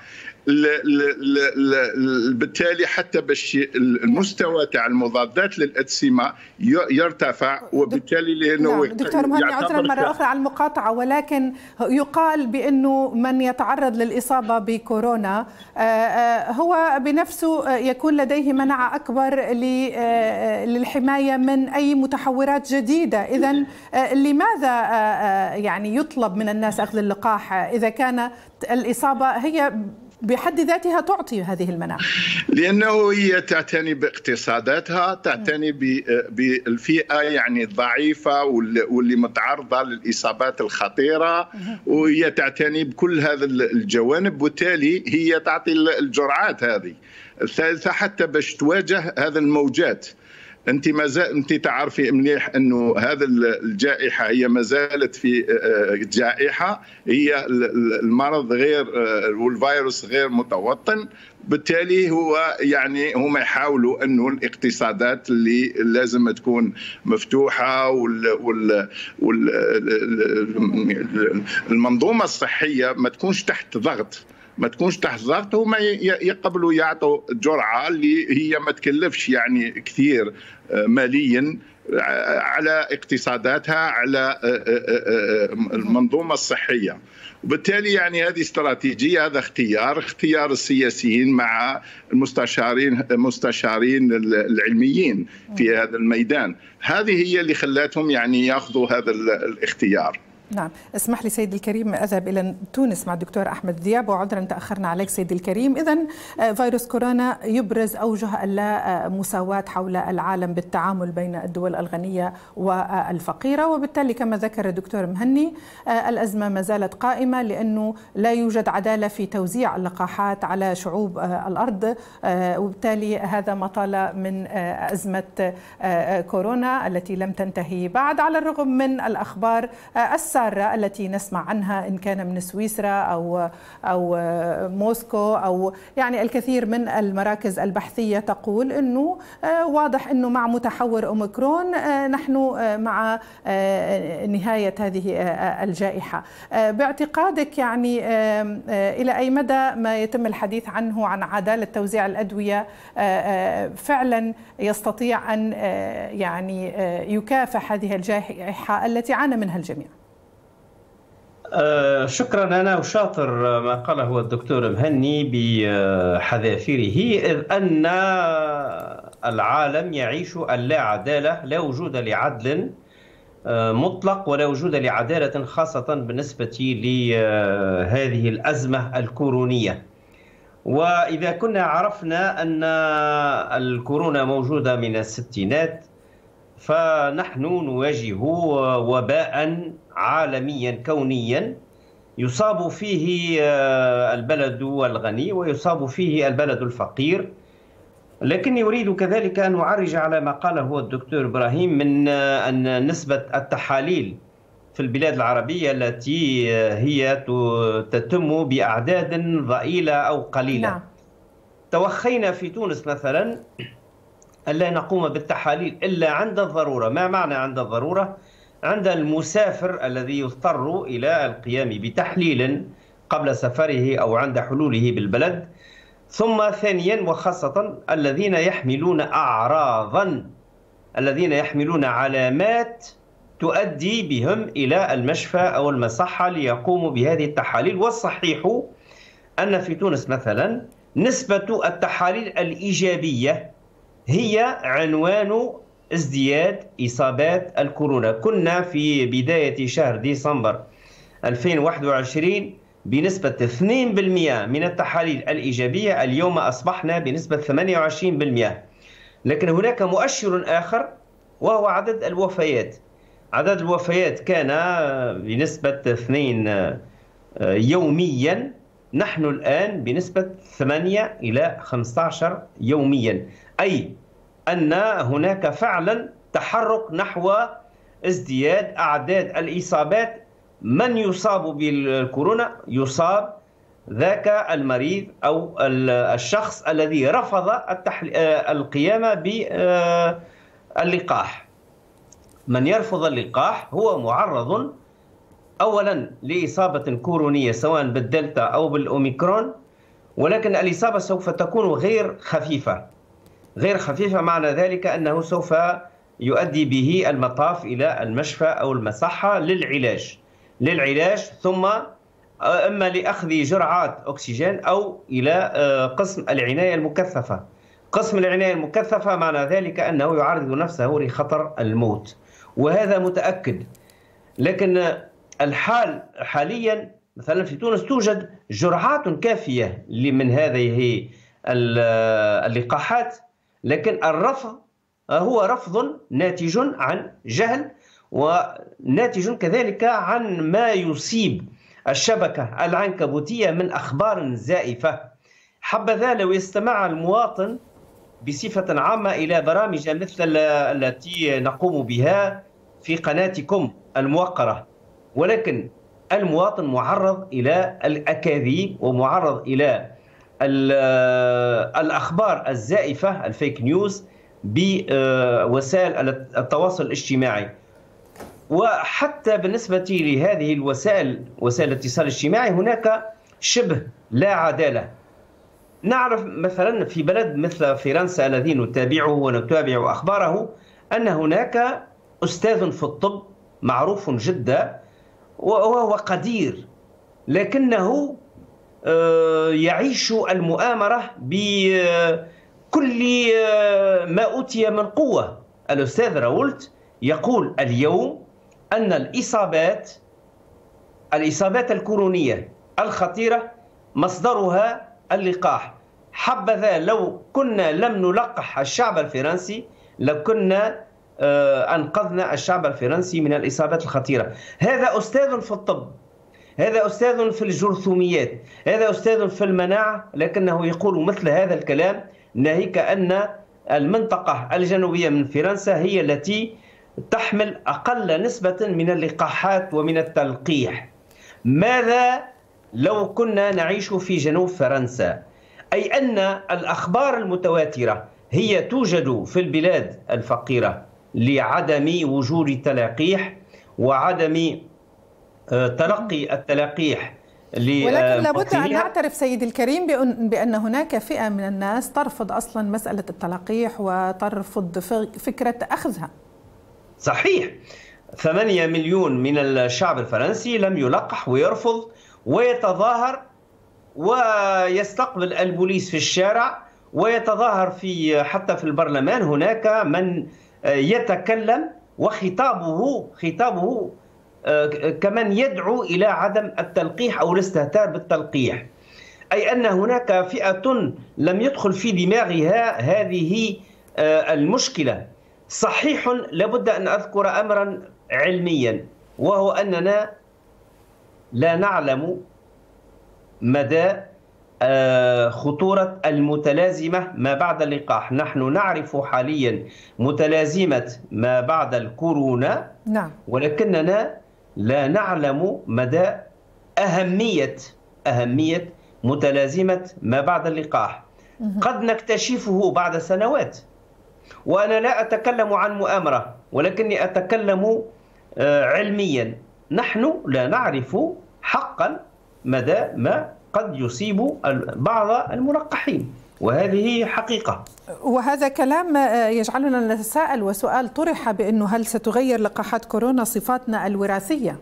بالتالي حتى باش المستوى تاع المضادات للأجسمة يرتفع، وبالتالي لانه نعم. دكتور مهني، عذرا مره اخرى على المقاطعه، ولكن يقال بانه من يتعرض للاصابه بكورونا هو بنفسه يكون لديه مناعه اكبر للحمايه من اي متحورات جديده، اذا لماذا يعني يطلب من الناس اخذ اللقاح اذا كانت الاصابه هي بحد ذاتها تعطي هذه المناعة؟ لأنه هي تعتني باقتصاداتها، تعتني بالفئة يعني الضعيفة واللي متعرضة للإصابات الخطيرة، وهي تعتني بكل هذا الجوانب، وبالتالي هي تعطي الجرعات هذه الثالثة حتى باش تواجه هذا الموجات. انت ما زال انت تعرفي مليح انه هذا الجائحه هي ما زالت في جائحه، هي المرض غير والفيروس غير متوطن، بالتالي هو يعني هم يحاولوا انه الاقتصادات اللي لازم تكون مفتوحه والمنظومه الصحيه ما تكونش تحت ضغط ما تكونش تحت ضغط وما يقبلوا يعطوا جرعه اللي هي ما تكلفش يعني كثير ماليا على اقتصاداتها، على المنظومة الصحية. وبالتالي يعني هذه استراتيجية، هذا اختيار اختيار السياسيين مع المستشارين المستشارين العلميين في هذا الميدان. هذه هي اللي خلاتهم يعني ياخذوا هذا الاختيار. نعم، اسمح لي سيدي الكريم أذهب إلى تونس مع الدكتور أحمد ذياب، وعذرا تأخرنا عليك سيدي الكريم. إذن فيروس كورونا يبرز أوجه اللا مساواة حول العالم بالتعامل بين الدول الغنية والفقيرة، وبالتالي كما ذكر الدكتور مهني الأزمة ما زالت قائمة، لأنه لا يوجد عدالة في توزيع اللقاحات على شعوب الأرض، وبالتالي هذا ما طال من أزمة كورونا التي لم تنتهي بعد، على الرغم من الأخبار السابقة التي نسمع عنها إن كان من سويسرا أو أو موسكو أو يعني الكثير من المراكز البحثية تقول إنه واضح إنه مع متحور أوميكرون نحن مع نهاية هذه الجائحة. باعتقادك يعني إلى أي مدى ما يتم الحديث عنه عن عدالة توزيع الأدوية فعلا يستطيع أن يعني يكافح هذه الجائحة التي عانى منها الجميع؟ أه شكرا. أنا أشاطر ما قاله الدكتور مهني بحذافيره، إذ أن العالم يعيش اللا عدالة، لا وجود لعدل مطلق ولا وجود لعدالة، خاصة بالنسبة لهذه الأزمة الكورونية. وإذا كنا عرفنا أن الكورونا موجودة من الستينات، فنحن نواجه وباء عالميا كونيا يصاب فيه البلد الغني ويصاب فيه البلد الفقير. لكني أريد كذلك أن أعرج على ما قاله الدكتور إبراهيم من أن نسبة التحاليل في البلاد العربية التي هي تتم بأعداد ضئيلة أو قليلة. نعم. توخينا في تونس مثلا ألا نقوم بالتحاليل إلا عند الضرورة. ما معنى عند الضرورة؟ عند المسافر الذي يضطر إلى القيام بتحليل قبل سفره أو عند حلوله بالبلد، ثم ثانيا وخاصة الذين يحملون أعراضا، الذين يحملون علامات تؤدي بهم إلى المشفى أو المصحة ليقوموا بهذه التحاليل. والصحيح أن في تونس مثلا نسبة التحاليل الإيجابية هي عنوان ازدياد إصابات الكورونا. كنا في بداية شهر ديسمبر ألفين وواحد وعشرين بنسبة اثنين بالمئة من التحاليل الإيجابية، اليوم أصبحنا بنسبة ثمانية وعشرين بالمئة. لكن هناك مؤشر آخر وهو عدد الوفيات. عدد الوفيات كان بنسبة اثنين يوميا، نحن الآن بنسبة ثمانية إلى خمسة عشر يوميا، أي أن هناك فعلا تحرك نحو ازدياد أعداد الإصابات. من يصاب بالكورونا يصاب ذاك المريض أو الشخص الذي رفض القيام باللقاح. من يرفض اللقاح هو معرض أولا لإصابة كورونية سواء بالدلتا أو بالأوميكرون، ولكن الإصابة سوف تكون غير خفيفة. غير خفيفة معنى ذلك أنه سوف يؤدي به المطاف إلى المشفى أو المصحة للعلاج للعلاج ثم إما لأخذ جرعات أكسجين أو إلى قسم العناية المكثفة. قسم العناية المكثفة معنى ذلك أنه يعرض نفسه لخطر الموت، وهذا متأكد. لكن الحال حاليا مثلا في تونس توجد جرعات كافية من هذه اللقاحات، لكن الرفض هو رفض ناتج عن جهل وناتج كذلك عن ما يصيب الشبكة العنكبوتية من أخبار زائفة. حبذا لو يستمع المواطن بصفة عامة إلى برامج مثل التي نقوم بها في قناتكم الموقرة، ولكن المواطن معرض إلى الأكاذيب ومعرض إلى الأخبار الزائفة الفيك نيوز بوسائل التواصل الاجتماعي. وحتى بالنسبة لهذه الوسائل وسائل الاتصال الاجتماعي هناك شبه لا عدالة. نعرف مثلا في بلد مثل فرنسا الذي نتابعه ونتابع أخباره أن هناك أستاذ في الطب معروف جدا وهو قدير، لكنه يعيش المؤامرة بكل ما أوتي من قوة. الأستاذ راولت يقول اليوم أن الإصابات الإصابات الكورونية الخطيرة مصدرها اللقاح. حبذا لو كنا لم نلقح الشعب الفرنسي لكنا أنقذنا الشعب الفرنسي من الإصابات الخطيرة. هذا أستاذ في الطب، هذا أستاذ في الجرثوميات، هذا أستاذ في المناعة، لكنه يقول مثل هذا الكلام، ناهيك أن المنطقة الجنوبية من فرنسا هي التي تحمل أقل نسبة من اللقاحات ومن التلقيح. ماذا لو كنا نعيش في جنوب فرنسا؟ أي أن الأخبار المتواترة هي توجد في البلاد الفقيرة لعدم وجود تلقيح وعدم تلقي التلقيح. ولكن لابد أن نعترف سيدي الكريم بأن هناك فئة من الناس ترفض أصلا مسألة التلقيح وترفض فكرة أخذها. صحيح، ثمانية مليون من الشعب الفرنسي لم يلقح ويرفض ويتظاهر ويستقبل البوليس في الشارع ويتظاهر في حتى في البرلمان. هناك من يتكلم وخطابه خطابه كمن يدعو إلى عدم التلقيح أو الاستهتار بالتلقيح، أي أن هناك فئة لم يدخل في دماغها هذه المشكلة. صحيح، لابد أن أذكر أمرا علميا، وهو أننا لا نعلم مدى خطورة المتلازمة ما بعد اللقاح. نحن نعرف حاليا متلازمة ما بعد الكورونا، نعم، ولكننا لا نعلم مدى أهمية أهمية متلازمة ما بعد اللقاح. قد نكتشفه بعد سنوات، وأنا لا أتكلم عن مؤامرة ولكني أتكلم علميا. نحن لا نعرف حقا مدى ما قد يصيب بعض الملقحين، وهذه حقيقة. وهذا كلام يجعلنا نتساءل، وسؤال طرح بأنه هل ستغير لقاحات كورونا صفاتنا الوراثية؟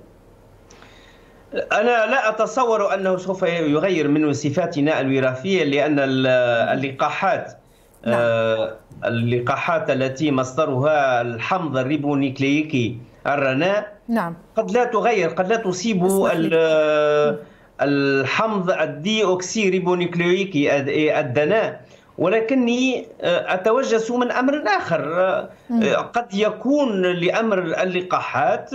أنا لا أتصور أنه سوف يغير من صفاتنا الوراثية، لأن اللقاحات نعم. اللقاحات التي مصدرها الحمض الريبونيكليكي الرناء نعم. قد لا تغير، قد لا تصيب الحمض الدي أوكسي ريبونيكليكي الدناء، ولكني أتوجس من أمر آخر. قد يكون لأمر اللقاحات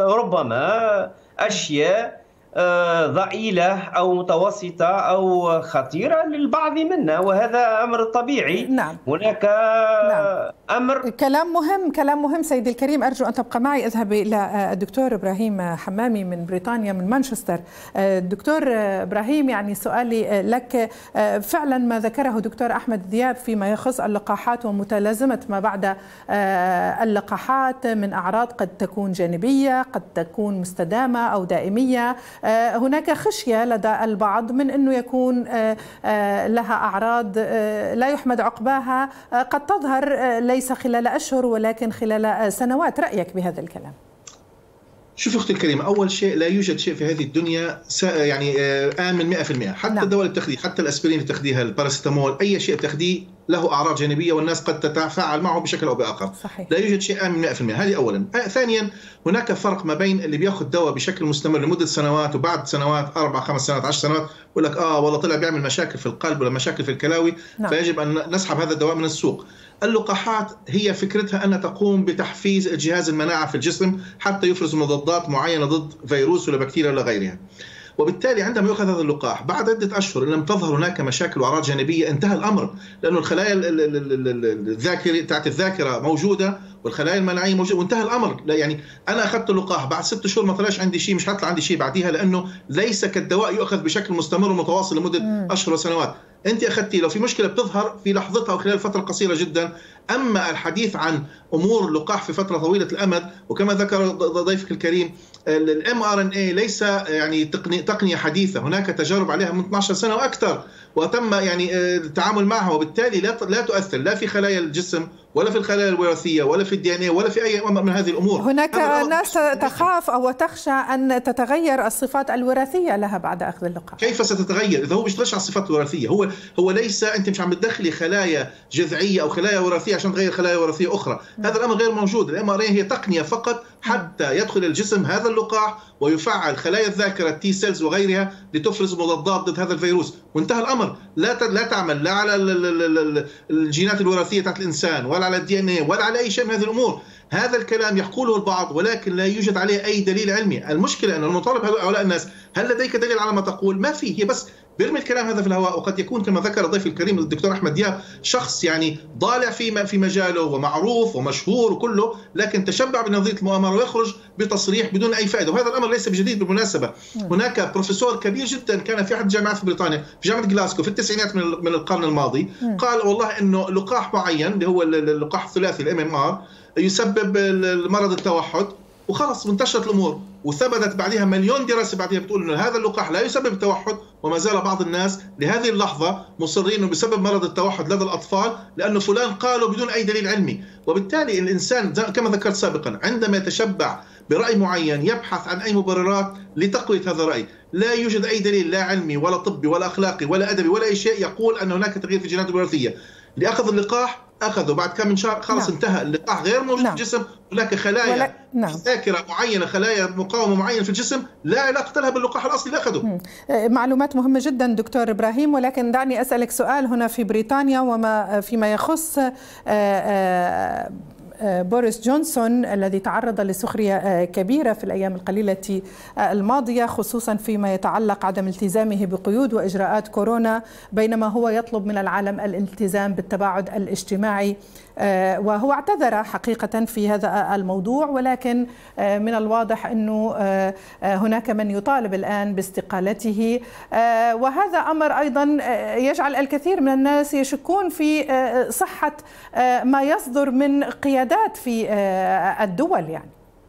ربما أشياء ضئيلة أو متوسطة أو خطيرة للبعض منا، وهذا أمر طبيعي. نعم. هناك نعم. أمر كلام مهم كلام مهم سيدي الكريم. أرجو أن تبقى معي. أذهب إلى الدكتور إبراهيم حمامي من بريطانيا من مانشستر. الدكتور إبراهيم، يعني سؤالي لك، فعلا ما ذكره دكتور أحمد دياب فيما يخص اللقاحات ومتلازمة ما بعد اللقاحات من أعراض قد تكون جانبية، قد تكون مستدامة أو دائمية. هناك خشية لدى البعض من أنه يكون لها أعراض لا يحمد عقباها قد تظهر ليس خلال أشهر ولكن خلال سنوات. رأيك بهذا الكلام؟ شوف أختي الكريمة، أول شيء لا يوجد شيء في هذه الدنيا يعني آمن مئة بالمئة. حتى نعم. الدواء اللي بتاخذيه، حتى الأسبرين اللي بتاخذيها، الباراسيتامول، أي شيء بتاخذيه له أعراض جانبية والناس قد تتفاعل معه بشكل أو بآخر. صحيح. لا يوجد شيء آمن مئة بالمئة. هذه أولا. ثانيا، هناك فرق ما بين اللي بياخذ دواء بشكل مستمر لمدة سنوات وبعد سنوات أربع خمس سنوات عشر سنوات يقول لك آه والله طلع بيعمل مشاكل في القلب ولا مشاكل في الكلاوي، نعم. فيجب أن نسحب هذا الدواء من السوق. اللقاحات هي فكرتها أنها تقوم بتحفيز الجهاز المناعة في الجسم حتى يفرز مضادات معينة ضد فيروس ولا بكتيريا ولا غيرها. وبالتالي عندما يؤخذ هذا اللقاح بعد عدة أشهر إن لم تظهر هناك مشاكل وأعراض جانبية انتهى الأمر، لأنه الخلايا الذاكرة بتاعت الذاكرة موجودة والخلايا المناعية موجودة وانتهى الأمر. لا يعني أنا أخذت اللقاح بعد ست شهور ما طلعش عندي شيء، مش حطلع عندي شيء بعديها، لأنه ليس كالدواء يؤخذ بشكل مستمر ومتواصل لمدة م. أشهر وسنوات. أنت أخذتي لو في مشكلة بتظهر في لحظتها وخلال فترة قصيرة جدا. أما الحديث عن أمور اللقاح في فترة طويلة الأمد، وكما ذكر ضيفك الكريم الام ار ان اي ليس يعني تقنية حديثة، هناك تجارب عليها من اثنتي عشرة سنة وأكثر وتم يعني التعامل معها، وبالتالي لا لا تؤثر لا في خلايا الجسم ولا في الخلايا الوراثيه ولا في الدي ان اي ولا في اي من هذه الامور. هناك ناس تخاف او تخشى ان تتغير الصفات الوراثيه لها بعد اخذ اللقاح. كيف ستتغير اذا هو بيشتغلش على الصفات الوراثيه؟ هو هو ليس انت مش عم تدخلي خلايا جذعيه او خلايا وراثيه عشان تغير خلايا وراثيه اخرى، م. هذا الامر غير موجود. الام ار هي تقنيه فقط حتى يدخل الجسم هذا اللقاح ويفعل خلايا الذاكره التي سيلز وغيرها لتفرز مضادات ضد هذا الفيروس، وانتهى الامر. لا لا تعمل لا على الجينات الوراثيه تاعت الانسان ولا على الدي ان اي ولا على اي شيء من هذه الامور. هذا الكلام يقوله البعض ولكن لا يوجد عليه اي دليل علمي. المشكله ان المطالب هؤلاء الناس، هل لديك دليل على ما تقول؟ ما في، هي بس بيرمي الكلام هذا في الهواء. وقد يكون كما ذكر ضيفي الكريم الدكتور احمد دياب شخص يعني ضالع في في مجاله ومعروف ومشهور وكله، لكن تشبع بنظريه المؤامره ويخرج بتصريح بدون اي فائده، وهذا الامر ليس بجديد بالمناسبه. هناك بروفيسور كبير جدا كان في احد الجامعات في بريطانيا في جامعه جلاسكو في التسعينات من من القرن الماضي، قال والله انه لقاح معين اللي هو اللقاح الثلاثي الام ام ار يسبب مرض التوحد، وخلص وانتشرت الامور. وثبتت بعدها مليون دراسه بعدها بتقول انه هذا اللقاح لا يسبب التوحد، وما زال بعض الناس لهذه اللحظه مصرين انه بسبب مرض التوحد لدى الاطفال لانه فلان قالوا بدون اي دليل علمي. وبالتالي الانسان كما ذكرت سابقا عندما يتشبع براي معين يبحث عن اي مبررات لتقويه هذا الراي. لا يوجد اي دليل لا علمي ولا طبي ولا اخلاقي ولا ادبي ولا اي شيء يقول ان هناك تغيير في الجينات الوراثيه. لأخذ اللقاح أخذه بعد كم من شهر خلص. نعم. انتهى اللقاح غير موجود نعم. في الجسم. هناك خلايا ولا... نعم. ذاكرة معينة، خلايا مقاومة معينة في الجسم لا علاقة لها باللقاح الأصلي اللي أخذه. معلومات مهمة جدا دكتور إبراهيم، ولكن دعني أسألك سؤال هنا في بريطانيا وما فيما يخص آآ آآ بوريس جونسون الذي تعرض لسخرية كبيرة في الأيام القليلة الماضية، خصوصا فيما يتعلق عدم التزامه بقيود وإجراءات كورونا، بينما هو يطلب من العالم الالتزام بالتباعد الاجتماعي. وهو اعتذر حقيقة في هذا الموضوع، ولكن من الواضح أنه هناك من يطالب الآن باستقالته، وهذا أمر أيضا يجعل الكثير من الناس يشكون في صحة ما يصدر من قيادات في الدول. يعني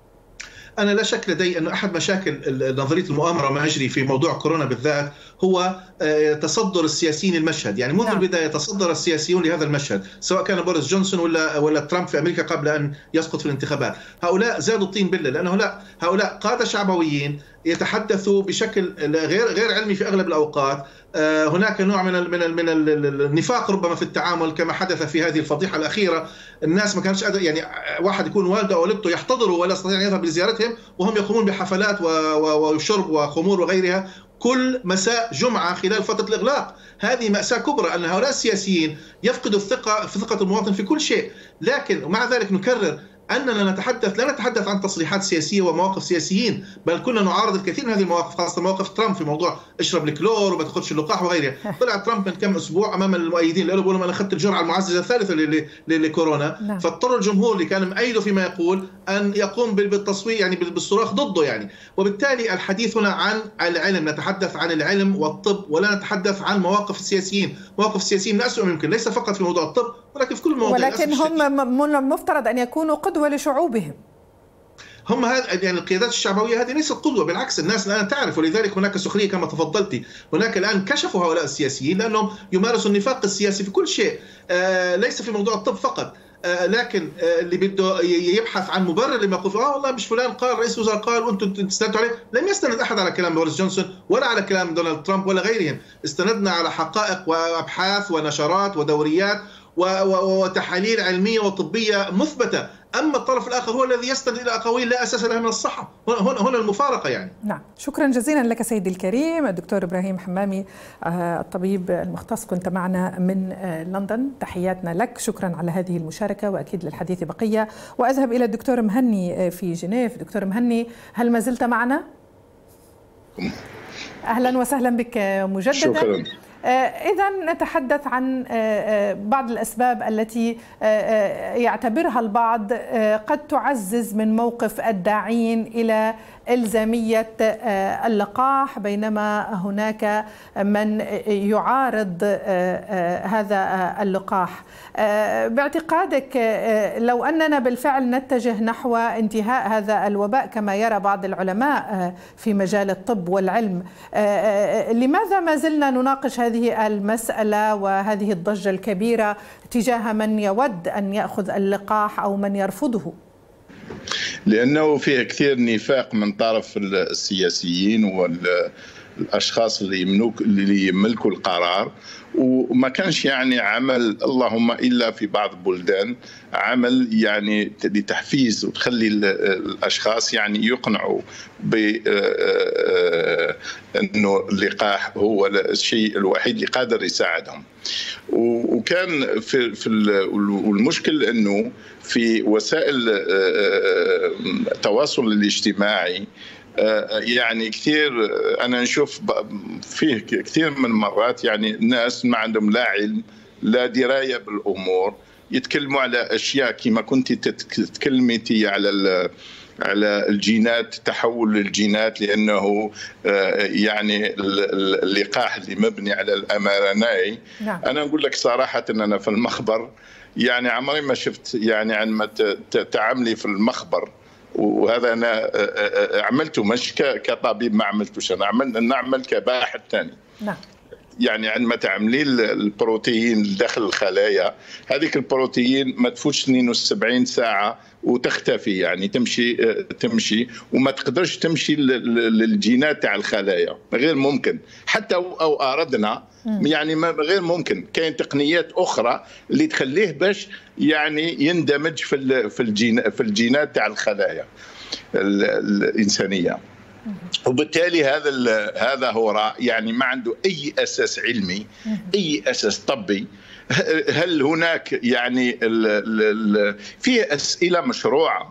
أنا لا شك لدي أن أحد مشاكل نظرية المؤامرة ما يجري في موضوع كورونا بالذات هو تصدر السياسيين المشهد. يعني منذ نعم. البداية تصدر السياسيون لهذا المشهد، سواء كان بوريس جونسون ولا ولا ترامب في أمريكا قبل أن يسقط في الانتخابات. هؤلاء زادوا الطين بلة، لأن هؤلاء هؤلاء قادة شعبويين يتحدثوا بشكل غير غير علمي في أغلب الأوقات. هناك نوع من ال من ال من النفاق ربما في التعامل كما حدث في هذه الفضيحة الأخيرة. الناس ما كانش قادر، يعني واحد يكون والده أو والدته يحتضروا ولا يستطيع أن يذهب لزيارتهم وهم يقومون بحفلات وشرب وخمور وغيرها كل مساء جمعة خلال فترة الإغلاق. هذه مأساة كبرى أن هؤلاء السياسيين يفقدوا الثقة في ثقة المواطن في كل شيء. لكن ومع ذلك نكرر أننا نتحدث لا نتحدث عن تصريحات سياسية ومواقف سياسيين، بل كنا نعارض الكثير من هذه المواقف، خاصة مواقف ترامب في موضوع اشرب الكلور وما تاخذش اللقاح وغيرها. طلع ترامب من كم أسبوع أمام المؤيدين له بيقول أنا أخذت الجرعة المعززة الثالثة لكورونا، فاضطر الجمهور اللي كان مؤيده فيما يقول أن يقوم بالتصويت يعني بالصراخ ضده. يعني وبالتالي الحديث هنا عن العلم، نتحدث عن العلم والطب ولا نتحدث عن مواقف السياسيين. مواقف السياسيين أسوأ ممكن، ليس فقط في موضوع الطب ولكن في كل المواضيع. ولكن هم من المفترض أن يكونوا قدوة لشعوبهم. هم هذا يعني القيادات الشعبويه هذه ليست قدوه، بالعكس الناس الان تعرف، ولذلك هناك سخريه كما تفضلتي. هناك الان كشفوا هؤلاء السياسيين لانهم يمارسوا النفاق السياسي في كل شيء، آه ليس في موضوع الطب فقط. آه لكن آه اللي بده يبحث عن مبرر لما يقول اه والله مش فلان قال، رئيس وزراء قال وانتم استندتوا عليه. لم يستند احد على كلام بوريس جونسون ولا على كلام دونالد ترامب ولا غيرهم. استندنا على حقائق وابحاث ونشرات ودوريات وتحاليل علميه وطبيه مثبته. أما الطرف الآخر هو الذي يستند إلى أقاويل لا أساس لها من الصحة. هنا هنا المفارقة يعني. نعم، شكرا جزيلا لك سيدي الكريم الدكتور إبراهيم حمامي الطبيب المختص، كنت معنا من لندن. تحياتنا لك، شكرا على هذه المشاركة، وأكيد للحديث بقية. وأذهب إلى الدكتور مهني في جنيف. دكتور مهني، هل ما زلت معنا؟ أهلا وسهلا بك مجددا. شكرا. إذا نتحدث عن بعض الأسباب التي يعتبرها البعض قد تعزز من موقف الداعين إلى إلزامية اللقاح، بينما هناك من يعارض هذا اللقاح. باعتقادك لو أننا بالفعل نتجه نحو انتهاء هذا الوباء كما يرى بعض العلماء في مجال الطب والعلم، لماذا ما زلنا نناقش هذه هذه المسألة وهذه الضجة الكبيرة تجاه من يود أن يأخذ اللقاح أو من يرفضه؟ لأنه فيه كثير نفاق من طرف السياسيين والأشخاص اللي يملك اللي يملكوا القرار، وما كانش يعني عمل اللهم إلا في بعض البلدان عمل يعني لتحفيز وتخلي الأشخاص يعني يقنعوا بأنه اللقاح هو الشيء الوحيد اللي قادر يساعدهم. وكان في في والمشكل انه في وسائل التواصل الاجتماعي يعني كثير انا نشوف فيه كثير من المرات يعني الناس ما عندهم لا علم لا درايه بالامور، يتكلموا على اشياء كما كنت تتكلمي على على الجينات، تحول الجينات، لانه يعني اللقاح اللي مبني على الام ار ان اي. نعم. انا نقول لك صراحه ان انا في المخبر يعني عمري ما شفت يعني عندما تعاملي في المخبر، وهذا انا عملته مش كطبيب، ما عملتوش انا، عمل نعمل كباحث ثاني. نعم. يعني عندما تعملي البروتين داخل الخلايا، هذيك البروتين ما تفوتش اثنين وسبعين ساعه وتختفي، يعني تمشي تمشي وما تقدرش تمشي للجينات تاع الخلايا، غير ممكن. حتى او اردنا يعني غير ممكن. كاين تقنيات اخرى اللي تخليه باش يعني يندمج في في الجين في الجينات تاع الخلايا الانسانيه. وبالتالي هذا هذا هو يعني ما عنده اي اساس علمي، اي اساس طبي. هل هناك يعني في اسئله مشروعه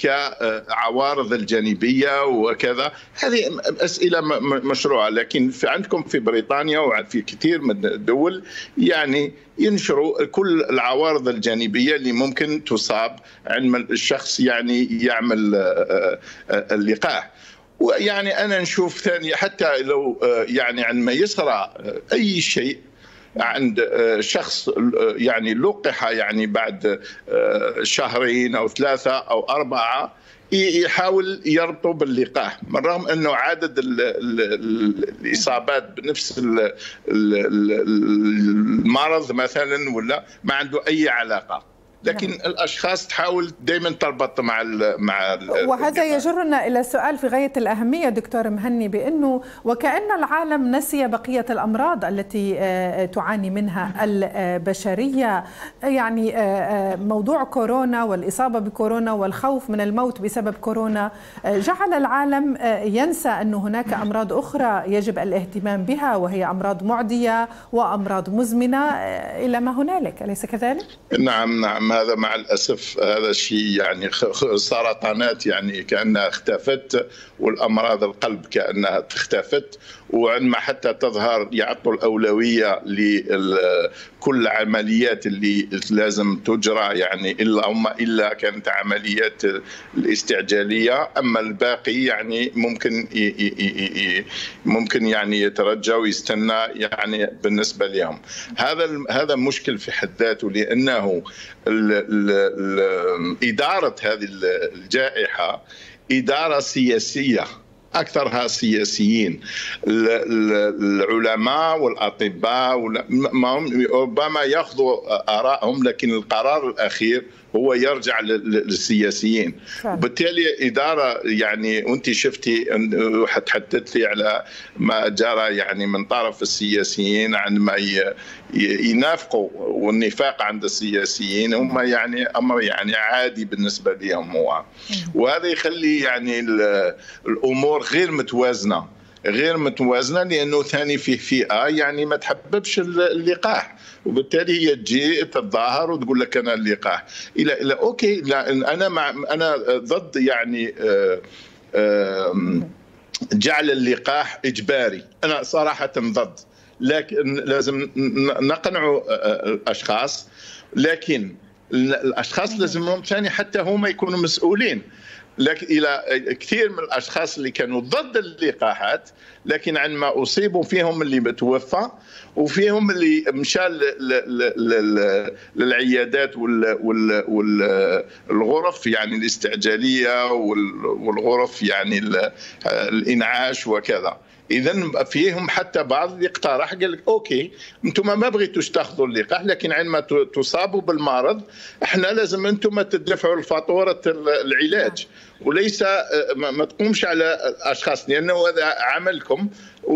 كعوارض الجانبيه وكذا، هذه اسئله مشروعه، لكن في عندكم في بريطانيا وفي كثير من الدول يعني ينشروا كل العوارض الجانبيه اللي ممكن تصاب عندما الشخص يعني يعمل اللقاح. ويعني أنا نشوف ثاني حتى لو يعني عندما يصرى أي شيء عند شخص يعني لقح يعني بعد شهرين أو ثلاثة أو أربعة، يحاول يربطه باللقاح، من رغم أنه عدد الإصابات بنفس المرض مثلا ولا ما عنده أي علاقة. لكن نعم. الاشخاص تحاول دائما تربط مع ال مع ال وهذا يجرنا الى سؤال في غايه الاهميه دكتور مهني، بانه وكأن العالم نسي بقيه الامراض التي تعاني منها البشريه. يعني موضوع كورونا والاصابه بكورونا والخوف من الموت بسبب كورونا جعل العالم ينسى ان هناك امراض اخرى يجب الاهتمام بها، وهي امراض معديه وامراض مزمنه الى ما هنالك، اليس كذلك؟ نعم نعم، هذا مع الأسف هذا الشيء يعني سرطانات يعني كأنها اختفت، والأمراض القلب كأنها اختفت، وعندما حتى تظهر يعطوا الأولوية لكل العمليات اللي لازم تجرى، يعني اللهم إلا كانت عمليات الاستعجالية، أما الباقي يعني ممكن ممكن يعني يترجى ويستنى يعني بالنسبة لهم. هذا هذا مشكل في حد ذاته، لأنه إدارة هذه الجائحة إدارة سياسية، أكثرها سياسيين. العلماء والأطباء ربما يأخذوا آرائهم، لكن القرار الأخير هو يرجع للسياسيين. وبالتالي إدارة يعني وأنت شفتي وحتحدثت لي على ما جرى يعني من طرف السياسيين عندما ينافقوا، والنفاق عند السياسيين هم يعني أمر يعني عادي بالنسبة لهم هو، وهذا يخلي يعني الأمور غير متوازنة غير متوازنة لأنه ثاني فيه فئة يعني ما تحببش اللقاح، وبالتالي هي تجي تتظاهر وتقول لك أنا اللقاح إلى إلى أوكي. لا أنا مع أنا ضد يعني جعل اللقاح إجباري، أنا صراحة ضد، لكن لازم نقنع الأشخاص، لكن الأشخاص لازم ثاني حتى هم يكونوا مسؤولين. لكن إلى كثير من الأشخاص اللي كانوا ضد اللقاحات، لكن عندما أصيبوا فيهم اللي بتوفى، وفيهم اللي مشى للعيادات والغرف يعني الاستعجالية والغرف يعني الإنعاش وكذا. اذا فيهم حتى بعض اللي اقترح قال لك اوكي انتم ما بغيتوش تاخذوا اللقاح، لكن عندما تصابوا بالمرض احنا لازم انتم تدفعوا فاتوره العلاج، وليس ما تقومش على الاشخاص، لانه هذا عملكم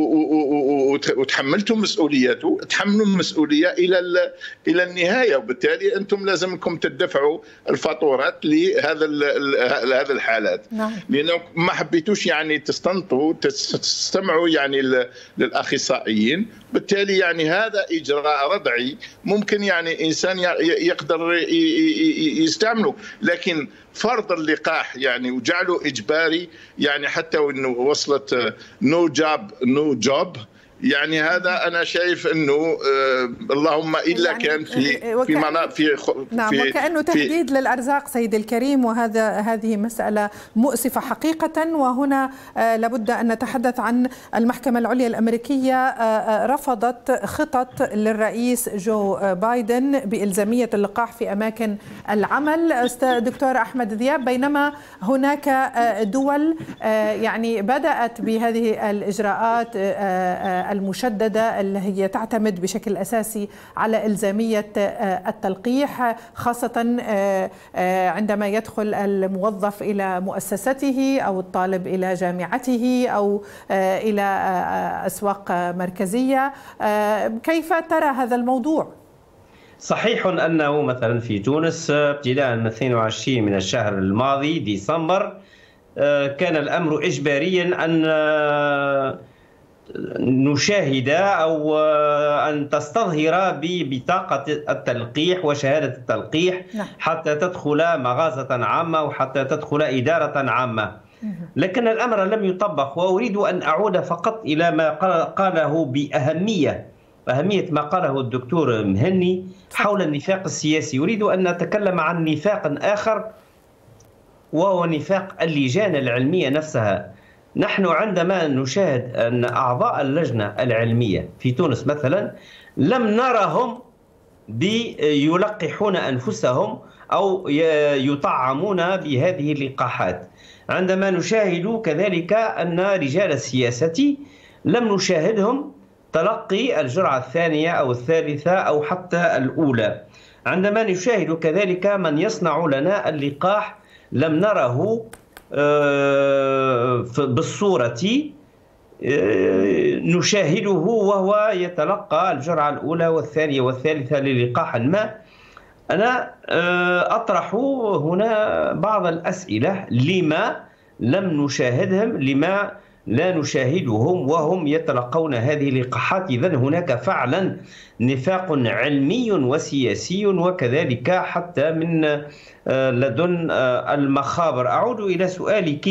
وتحملتم مسؤوليته، تحملوا المسؤوليه الى الى النهايه، وبالتالي انتم لازمكم تدفعوا الفاتورات لهذا هذا الحالات. نعم. لانه ما حبيتوش يعني تستنطوا تستمعوا يعني للاخصائيين، بالتالي يعني هذا اجراء ردعي ممكن يعني انسان يقدر يستعمله، لكن فرض اللقاح يعني وجعله اجباري يعني حتى وانه وصلت نو جاب نو جوب، يعني هذا انا شايف انه آه اللهم الا يعني كان في وكأن في منا في نعم في وكانه تهديد في للارزاق سيدي الكريم، وهذا هذه مساله مؤسفه حقيقه. وهنا آه لابد ان نتحدث عن المحكمه العليا الامريكيه آه رفضت خطط للرئيس جو بايدن بالزاميه اللقاح في اماكن العمل استاذ دكتور احمد ذياب، بينما هناك آه دول آه يعني بدات بهذه الاجراءات آه المشددة اللي هي تعتمد بشكل أساسي على إلزامية التلقيح، خاصة عندما يدخل الموظف إلى مؤسسته أو الطالب إلى جامعته أو إلى أسواق مركزية. كيف ترى هذا الموضوع؟ صحيح أنه مثلا في تونس ابتداء من اثنين وعشرين من الشهر الماضي ديسمبر كان الأمر إجباريا أن نشاهد أو أن تستظهر ببطاقة التلقيح وشهادة التلقيح حتى تدخل مغازة عامة وحتى تدخل إدارة عامة، لكن الأمر لم يطبق. وأريد أن أعود فقط إلى ما قاله بأهمية أهمية ما قاله الدكتور مهني حول النفاق السياسي. أريد أن نتكلم عن نفاق آخر وهو نفاق اللجان العلمية نفسها. نحن عندما نشاهد أن أعضاء اللجنة العلمية في تونس مثلا لم نرهم يلقحون أنفسهم أو يطعمون بهذه اللقاحات، عندما نشاهد كذلك أن رجال السياسة لم نشاهدهم تلقي الجرعة الثانية أو الثالثة أو حتى الأولى، عندما نشاهد كذلك من يصنع لنا اللقاح لم نره بالصورة نشاهده وهو يتلقى الجرعة الأولى والثانية والثالثة للقاح ما. أنا أطرح هنا بعض الأسئلة: لما لم نشاهدهم؟ لما لا نشاهدهم وهم يتلقون هذه اللقاحات؟ إذن هناك فعلا نفاق علمي وسياسي وكذلك حتى من لدن المخابر. أعود إلى سؤالك،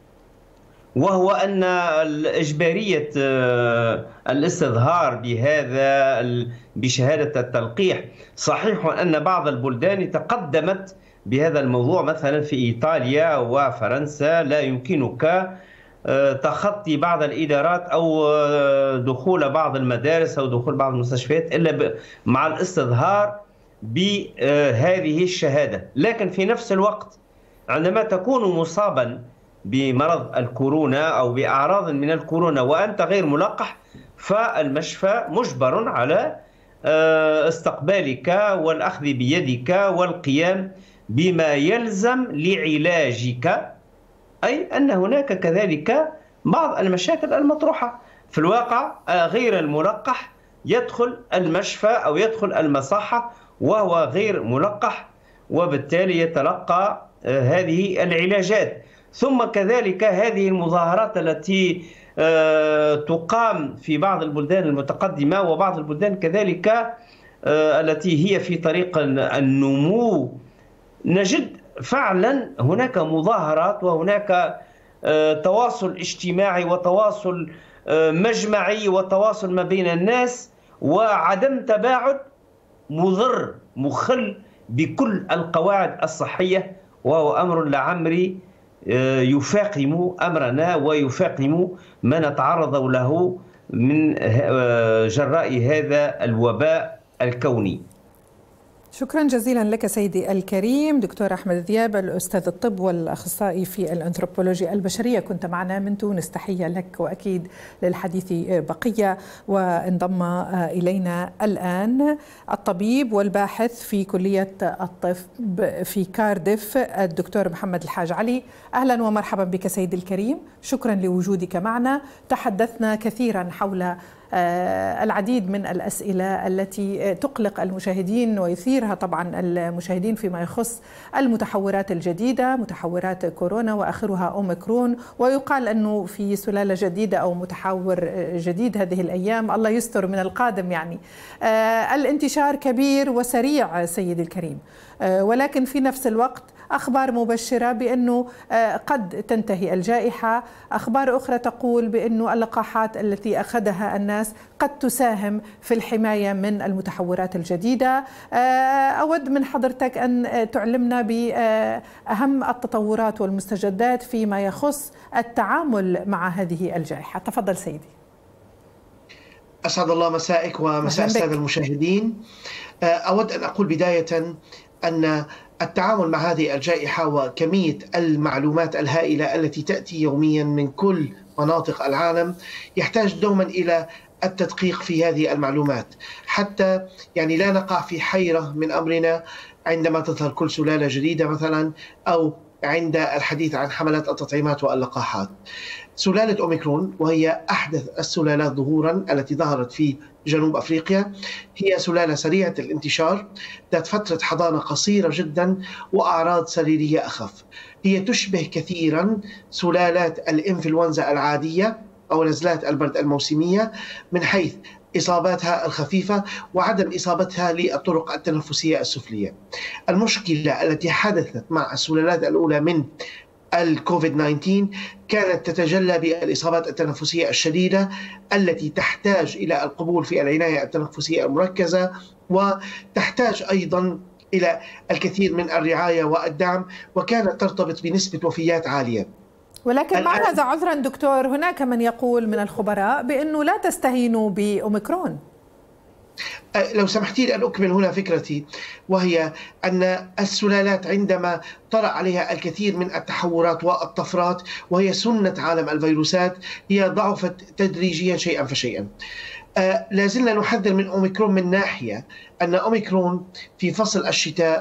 وهو أن إجبارية الاستظهار بهذا بشهادة التلقيح، صحيح أن بعض البلدان تقدمت بهذا الموضوع، مثلا في إيطاليا وفرنسا لا يمكنك تخطي بعض الإدارات أو دخول بعض المدارس أو دخول بعض المستشفيات إلا مع الاستظهار بهذه الشهادة. لكن في نفس الوقت عندما تكون مصابا بمرض الكورونا أو بأعراض من الكورونا وأنت غير ملقح، فالمشفى مجبر على استقبالك والأخذ بيدك والقيام بما يلزم لعلاجك، أي أن هناك كذلك بعض المشاكل المطروحة. في الواقع غير الملقح يدخل المشفى أو يدخل المصحة وهو غير ملقح، وبالتالي يتلقى هذه العلاجات. ثم كذلك هذه المظاهرات التي تقام في بعض البلدان المتقدمة وبعض البلدان كذلك التي هي في طريق النمو، نجد فعلا هناك مظاهرات وهناك تواصل اجتماعي وتواصل مجمعي وتواصل ما بين الناس وعدم تباعد مضر مخل بكل القواعد الصحية، وهو أمر لعمري يفاقم أمرنا ويفاقم ما نتعرض له من جراء هذا الوباء الكوني. شكرا جزيلا لك سيدي الكريم دكتور أحمد ذياب، الأستاذ الطب والأخصائي في الأنثروبولوجيا البشرية، كنت معنا من تونس. تحية لك، وأكيد للحديث بقية. وانضم إلينا الآن الطبيب والباحث في كلية الطب في كارديف الدكتور محمد الحاج علي. أهلا ومرحبا بك سيدي الكريم، شكرا لوجودك معنا. تحدثنا كثيرا حول العديد من الأسئلة التي تقلق المشاهدين ويثيرها طبعا المشاهدين فيما يخص المتحورات الجديدة، متحورات كورونا وآخرها أوميكرون، ويقال أنه في سلالة جديدة أو متحور جديد هذه الأيام، الله يستر من القادم. يعني الانتشار كبير وسريع سيدي الكريم، ولكن في نفس الوقت أخبار مبشرة بأنه قد تنتهي الجائحة، أخبار أخرى تقول بأنه اللقاحات التي أخذها الناس قد تساهم في الحماية من المتحورات الجديدة. أود من حضرتك أن تعلمنا بأهم التطورات والمستجدات فيما يخص التعامل مع هذه الجائحة. تفضل سيدي. أسعد الله مسائك ومساء السادة المشاهدين. أود أن أقول بداية أن التعامل مع هذه الجائحة وكمية المعلومات الهائلة التي تأتي يوميا من كل مناطق العالم يحتاج دوما إلى التدقيق في هذه المعلومات، حتى يعني لا نقع في حيرة من أمرنا عندما تظهر كل سلالة جديدة مثلا، أو عند الحديث عن حملات التطعيمات واللقاحات. سلالة أوميكرون، وهي أحدث السلالات ظهورا التي ظهرت في جنوب أفريقيا، هي سلالة سريعة الانتشار ذات فترة حضانة قصيرة جدا وأعراض سريرية أخف. هي تشبه كثيرا سلالات الإنفلونزا العادية أو نزلات البرد الموسمية من حيث إصاباتها الخفيفة وعدم إصابتها للطرق التنفسية السفلية. المشكلة التي حدثت مع السلالات الأولى من الكوفيد تسعة عشر كانت تتجلى بالإصابات التنفسية الشديدة التي تحتاج إلى القبول في العناية التنفسية المركزة، وتحتاج أيضا إلى الكثير من الرعاية والدعم، وكانت ترتبط بنسبة وفيات عالية. ولكن مع هذا عذرا دكتور، هناك من يقول من الخبراء بأنه لا تستهينوا بأوميكرون. لو سمحتي أن أكمل هنا فكرتي، وهي أن السلالات عندما طرأ عليها الكثير من التحورات والطفرات، وهي سنة عالم الفيروسات، هي ضعفت تدريجيا شيئا فشيئا. لازلنا نحذر من أوميكرون من ناحية أن أوميكرون في فصل الشتاء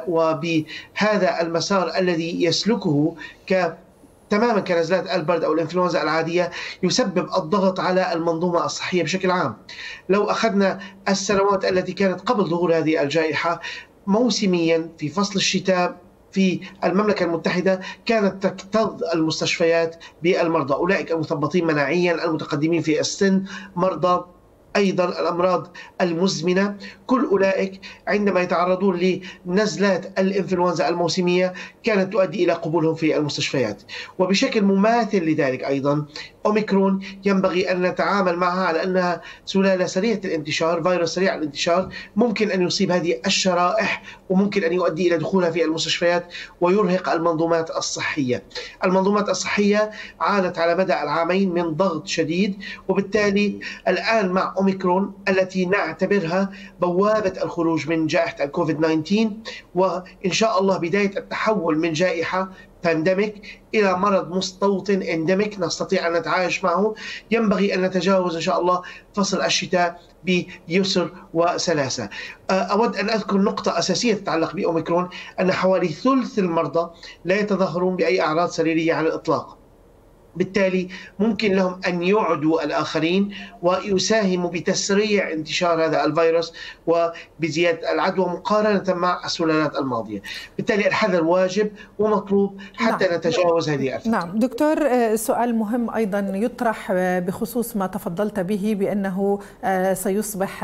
وبهذا المسار الذي يسلكه ك تماما كنزلات البرد أو الإنفلونزا العادية يسبب الضغط على المنظومة الصحية بشكل عام. لو أخذنا السنوات التي كانت قبل ظهور هذه الجائحة، موسميا في فصل الشتاء في المملكة المتحدة كانت تكتظ المستشفيات بالمرضى، أولئك المثبطين مناعيا، المتقدمين في السن، مرضى أيضا الأمراض المزمنة. كل أولئك عندما يتعرضون لنزلات الإنفلونزا الموسمية كانت تؤدي إلى قبولهم في المستشفيات. وبشكل مماثل لذلك أيضا أوميكرون ينبغي أن نتعامل معها على أنها سلالة سريعة الانتشار، فيروس سريع الانتشار، ممكن أن يصيب هذه الشرائح وممكن أن يؤدي إلى دخولها في المستشفيات ويرهق المنظومات الصحية. المنظومات الصحية عانت على مدى العامين من ضغط شديد، وبالتالي الآن مع أوميكرون التي نعتبرها بوابة الخروج من جائحة الكوفيد تسعة عشر، وإن شاء الله بداية التحول من جائحة بانديميك إلى مرض مستوطن انديميك نستطيع أن نتعايش معه، ينبغي أن نتجاوز إن شاء الله فصل الشتاء بيسر وسلاسة. أود أن أذكر نقطة أساسية تتعلق بأوميكرون، أن حوالي ثلث المرضى لا يتظاهرون بأي أعراض سريرية على الإطلاق، بالتالي ممكن لهم أن يعدوا الآخرين ويساهموا بتسريع انتشار هذا الفيروس وبزيادة العدوى مقارنة مع السلالات الماضية. بالتالي الحذر واجب ومطلوب حتى نعم. نتجاوز هذه الفترة. نعم دكتور، سؤال مهم أيضا يطرح بخصوص ما تفضلت به بأنه سيصبح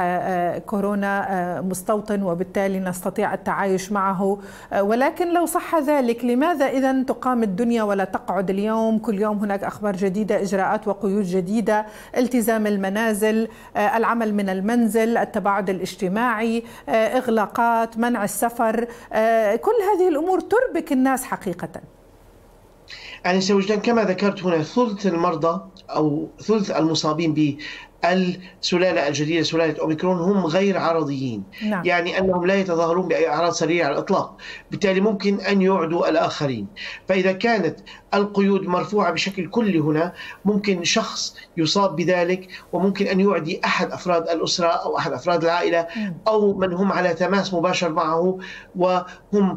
كورونا مستوطن وبالتالي نستطيع التعايش معه، ولكن لو صح ذلك لماذا إذن تقام الدنيا ولا تقعد اليوم؟ كل يوم هناك أخبار جديدة، إجراءات وقيود جديدة، التزام المنازل، العمل من المنزل، التباعد الاجتماعي، إغلاقات، منع السفر، كل هذه الأمور تربك الناس حقيقة. يعني سوجدان كما ذكرت هنا ثلث المرضى أو ثلث المصابين ب السلالة الجديدة سلالة أوميكرون هم غير عرضيين. نعم. يعني أنهم لا يتظاهرون بأي أعراض سريرة على الإطلاق، بالتالي ممكن أن يعدوا الآخرين. فإذا كانت القيود مرفوعة بشكل كلي هنا ممكن شخص يصاب بذلك وممكن أن يعدي أحد أفراد الأسرة أو أحد أفراد العائلة أو من هم على تماس مباشر معه وهم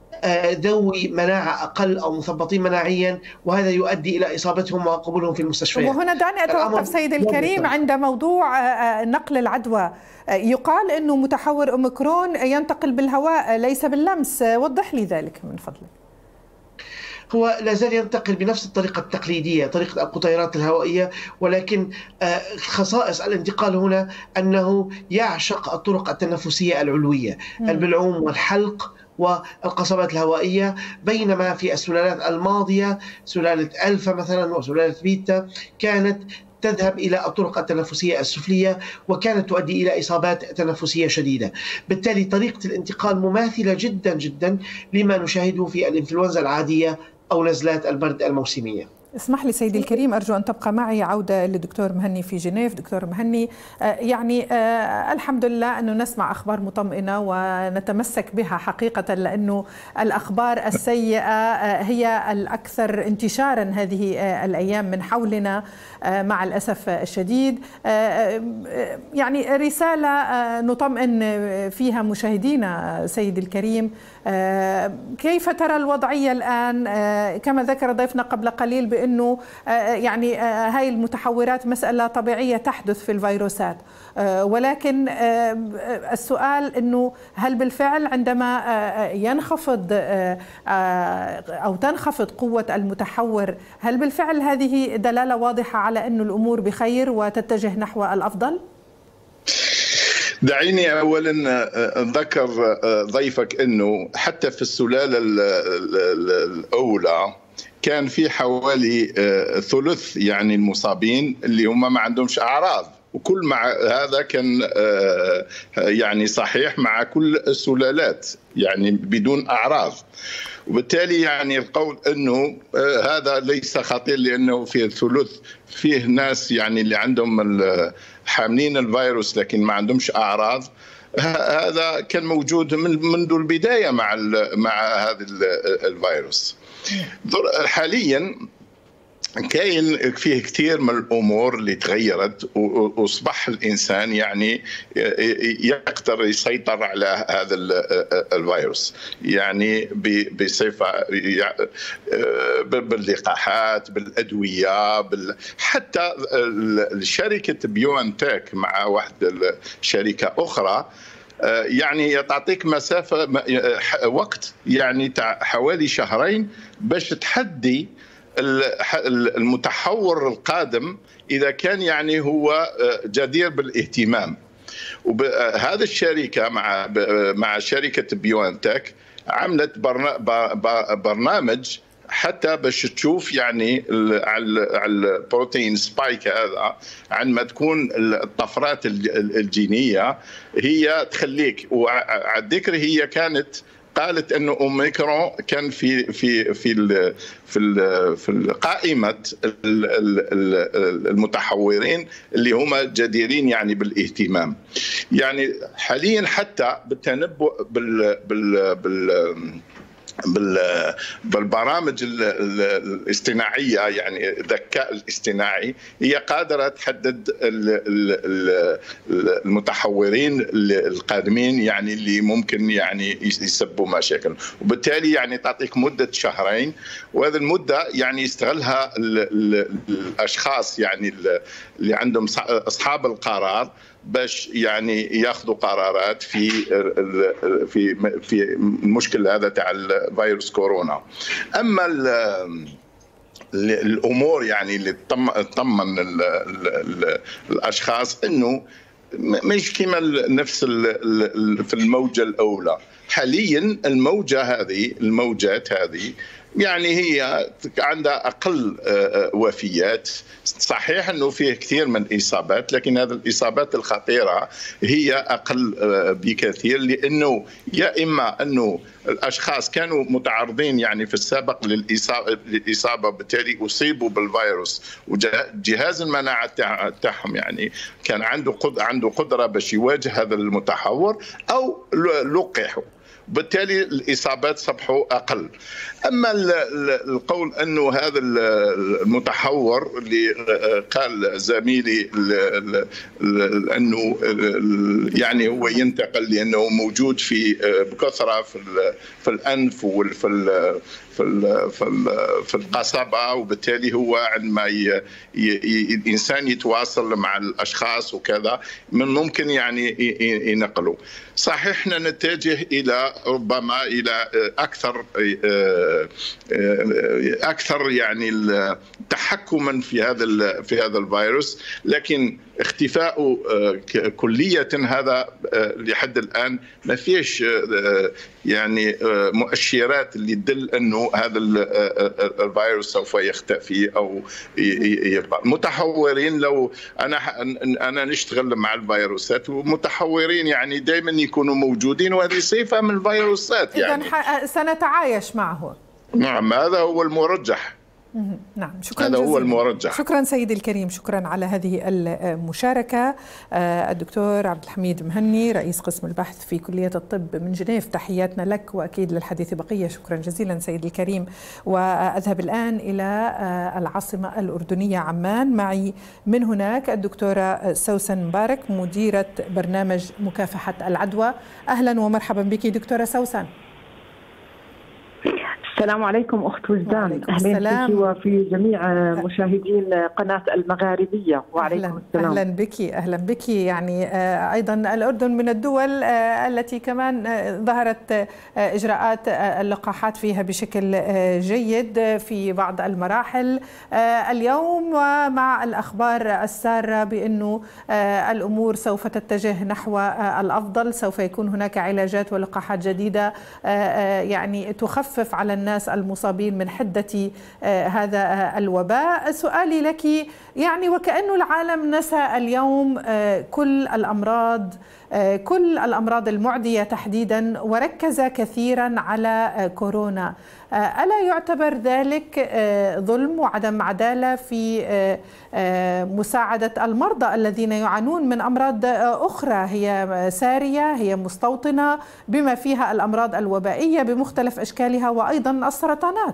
ذوي مناعة أقل أو مثبطين مناعيا، وهذا يؤدي إلى إصابتهم وقبولهم في المستشفيات. وهنا دعني أتوقف سيد الكريم عند موضوع نقل العدوى. يقال أنه متحور أوميكرون ينتقل بالهواء ليس باللمس، وضح لي ذلك من فضلك. هو لا زال ينتقل بنفس الطريقة التقليدية، طريقة القطيرات الهوائية، ولكن خصائص الانتقال هنا أنه يعشق الطرق التنفسية العلوية، البلعوم والحلق والقصبات الهوائية، بينما في السلالات الماضية سلالة ألفا مثلا وسلالة بيتا كانت تذهب إلى الطرق التنفسية السفلية وكانت تؤدي إلى إصابات تنفسية شديدة. بالتالي طريقة الانتقال مماثلة جدا جدا لما نشاهده في الإنفلونزا العادية أو نزلات البرد الموسمية. اسمح لي سيدي الكريم، أرجو أن تبقى معي. عودة للدكتور مهني في جنيف. دكتور مهني، يعني الحمد لله أنه نسمع أخبار مطمئنة ونتمسك بها حقيقة، لأنه الأخبار السيئة هي الأكثر انتشارا هذه الأيام من حولنا مع الأسف الشديد. يعني رسالة نطمئن فيها مشاهدينا سيدي الكريم، كيف ترى الوضعية الآن؟ كما ذكر ضيفنا قبل قليل بأنه يعني هاي المتحورات مسألة طبيعية تحدث في الفيروسات، ولكن السؤال أنه هل بالفعل عندما ينخفض أو تنخفض قوة المتحور هل بالفعل هذه دلالة واضحة على أن الأمور بخير وتتجه نحو الأفضل؟ دعيني أولا أذكر ضيفك أنه حتى في السلالة الأولى كان في حوالي ثلث يعني المصابين اللي هم ما عندهمش أعراض، وكل مع هذا كان يعني صحيح مع كل السلالات يعني بدون أعراض. وبالتالي يعني القول أنه هذا ليس خطير لأنه في الثلث فيه ناس يعني اللي عندهم حاملين الفيروس لكن ما عندهمش أعراض، هذا كان موجود من منذ البداية مع مع هذا الفيروس. حاليا كاين فيه كثير من الامور اللي تغيرت واصبح الانسان يعني يقدر يسيطر على هذا الفيروس يعني بصفه باللقاحات بالادويه حتى شركه بيونتك مع واحده الشركه اخرى يعني تعطيك مسافه وقت يعني حوالي شهرين باش تحدي المتحور القادم إذا كان يعني هو جدير بالاهتمام. وهذه الشركة مع مع شركة بيونتك عملت برنامج حتى باش تشوف يعني على البروتين سبايك هذا عندما تكون الطفرات الجينية هي تخليك. وعلى الذكر هي كانت قالت انه اوميكرون كان في في في ال في ال في قائمه المتحورين اللي هم جديرين يعني بالاهتمام. يعني حاليا حتى بالتنبؤ بال بال بال بالبرامج الاصطناعيه يعني الذكاء الاصطناعي هي قادره تحدد المتحورين القادمين يعني اللي ممكن يعني يسببوا مشاكل، وبالتالي يعني تعطيك مده شهرين، وهذه المده يعني يستغلها الاشخاص يعني اللي عندهم اصحاب القرار باش يعني ياخذوا قرارات في في في المشكل هذا تاع الفيروس كورونا. اما الامور يعني اللي تطمن الاشخاص انه مش كما نفس في الموجه الاولى. حاليا الموجه هذه الموجات هذه يعني هي عندها أقل وفيات. صحيح أنه فيه كثير من الإصابات، لكن هذه الإصابات الخطيرة هي أقل بكثير، لأنه يا إما أنه الأشخاص كانوا متعرضين يعني في السابق للإصابة, للإصابة بالتالي أصيبوا بالفيروس وجهاز المناعة تاعهم يعني كان عنده عنده قدرة باش يواجه هذا المتحور، أو لقحوا بالتالي الإصابات صبحوا أقل. أما القول أنه هذا المتحور اللي قال زميلي أنه يعني هو ينتقل لأنه موجود في بكثرة في الأنف وفي في في القصبة، وبالتالي هو عندما الإنسان يتواصل مع الأشخاص وكذا من ممكن يعني ينقلوا. صحيح احنا نتجه إلى ربما إلى أكثر أكثر يعني تحكما في هذا في هذا الفيروس، لكن اختفاء كلية هذا لحد الآن ما فيش يعني مؤشرات اللي تدل أنه هذا الفيروس سوف يختفي أو يبقى. متحورين، لو أنا أنا نشتغل مع الفيروسات ومتحورين يعني دائما يكونوا موجودين، وهذه صفة من الفيروسات يعني إذن سنتعايش معه. نعم، هذا هو المرجح. نعم، شكرا هذا جزيلا. هو المرجح. شكرا سيدي الكريم، شكرا على هذه المشاركة. الدكتور عبد الحميد مهني، رئيس قسم البحث في كلية الطب من جنيف، تحياتنا لك، وأكيد للحديث بقية. شكرا جزيلا سيدي الكريم. وأذهب الآن إلى العاصمة الأردنية عمان. معي من هناك الدكتورة سوسن مبارك، مديرة برنامج مكافحة العدوى. أهلا ومرحبا بك دكتورة سوسن. السلام عليكم أخت وجدان، أهلا بك وفي جميع مشاهدين قناة المغاربية. وعليكم أهلاً السلام. أهلا بك أهلا بك. يعني أيضا الأردن من الدول التي كمان ظهرت إجراءات اللقاحات فيها بشكل جيد في بعض المراحل اليوم، ومع الأخبار السارة بأنه الأمور سوف تتجه نحو الأفضل، سوف يكون هناك علاجات ولقاحات جديدة يعني تخفف على الناس الناس المصابين من حدة هذا الوباء. سؤالي لك يعني وكأنه العالم نسى اليوم كل الأمراض كل الأمراض المعدية تحديدا، وركز كثيرا على كورونا. ألا يعتبر ذلك ظلم وعدم عدالة في مساعدة المرضى الذين يعانون من أمراض أخرى هي سارية، هي مستوطنة، بما فيها الأمراض الوبائية بمختلف أشكالها وأيضا السرطانات؟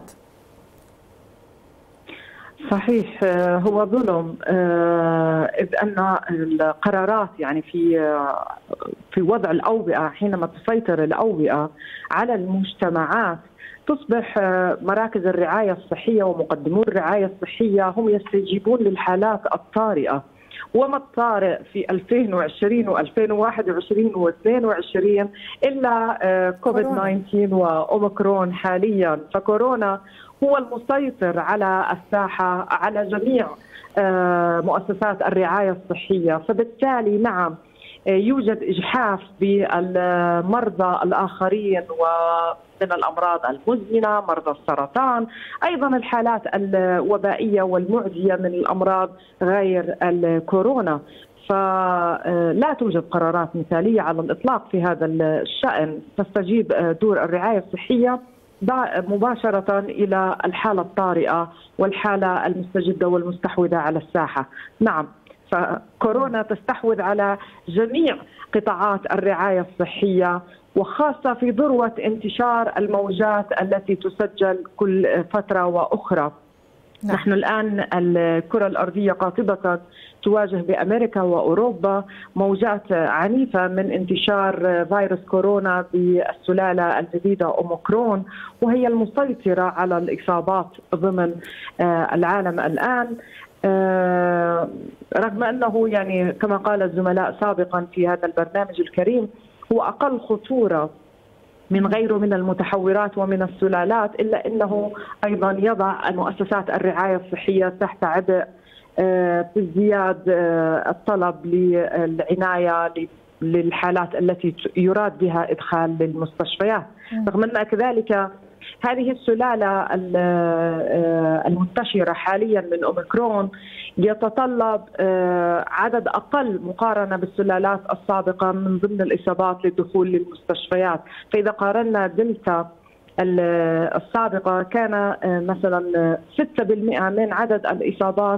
صحيح، هو ظلم، إذ أن القرارات يعني في في وضع الأوبئة، حينما تسيطر الأوبئة على المجتمعات تصبح مراكز الرعاية الصحية ومقدمو الرعاية الصحية هم يستجيبون للحالات الطارئة. وما الطارئ في ألفين وعشرين وألفين وواحد وعشرين واثنين وعشرين إلا كوفيد تسعة عشر وأوميكرون حاليا. فكورونا هو المسيطر على الساحة على جميع مؤسسات الرعاية الصحية. فبالتالي نعم يوجد إجحاف بالمرضى الآخرين ومن الأمراض المزمنة، مرضى السرطان، أيضا الحالات الوبائية والمعدية من الأمراض غير الكورونا. فلا توجد قرارات مثالية على الإطلاق في هذا الشأن تستجيب دور الرعاية الصحية مباشرة إلى الحالة الطارئة والحالة المستجدة والمستحوذة على الساحة. نعم، فكورونا تستحوذ على جميع قطاعات الرعاية الصحية، وخاصة في ذروة انتشار الموجات التي تسجل كل فترة وأخرى. نعم. نحن الآن الكرة الأرضية قاطبة تواجه بأمريكا وأوروبا موجات عنيفة من انتشار فيروس كورونا بالسلالة الجديدة أوميكرون، وهي المسيطرة على الإصابات ضمن العالم الآن، رغم أنه يعني كما قال الزملاء سابقا في هذا البرنامج الكريم هو أقل خطورة من غيره من المتحورات ومن السلالات، إلا أنه أيضا يضع مؤسسات الرعاية الصحية تحت عبء في ازدياد الطلب للعناية للحالات التي يراد بها إدخال للمستشفيات. رغم أن كذلك هذه السلالة المنتشرة حاليا من أوميكرون يتطلب عدد أقل مقارنة بالسلالات السابقة من ضمن الإصابات للدخول للمستشفيات. فإذا قارنا دلتا السابقة كان مثلا ستة بالمئة من عدد الإصابات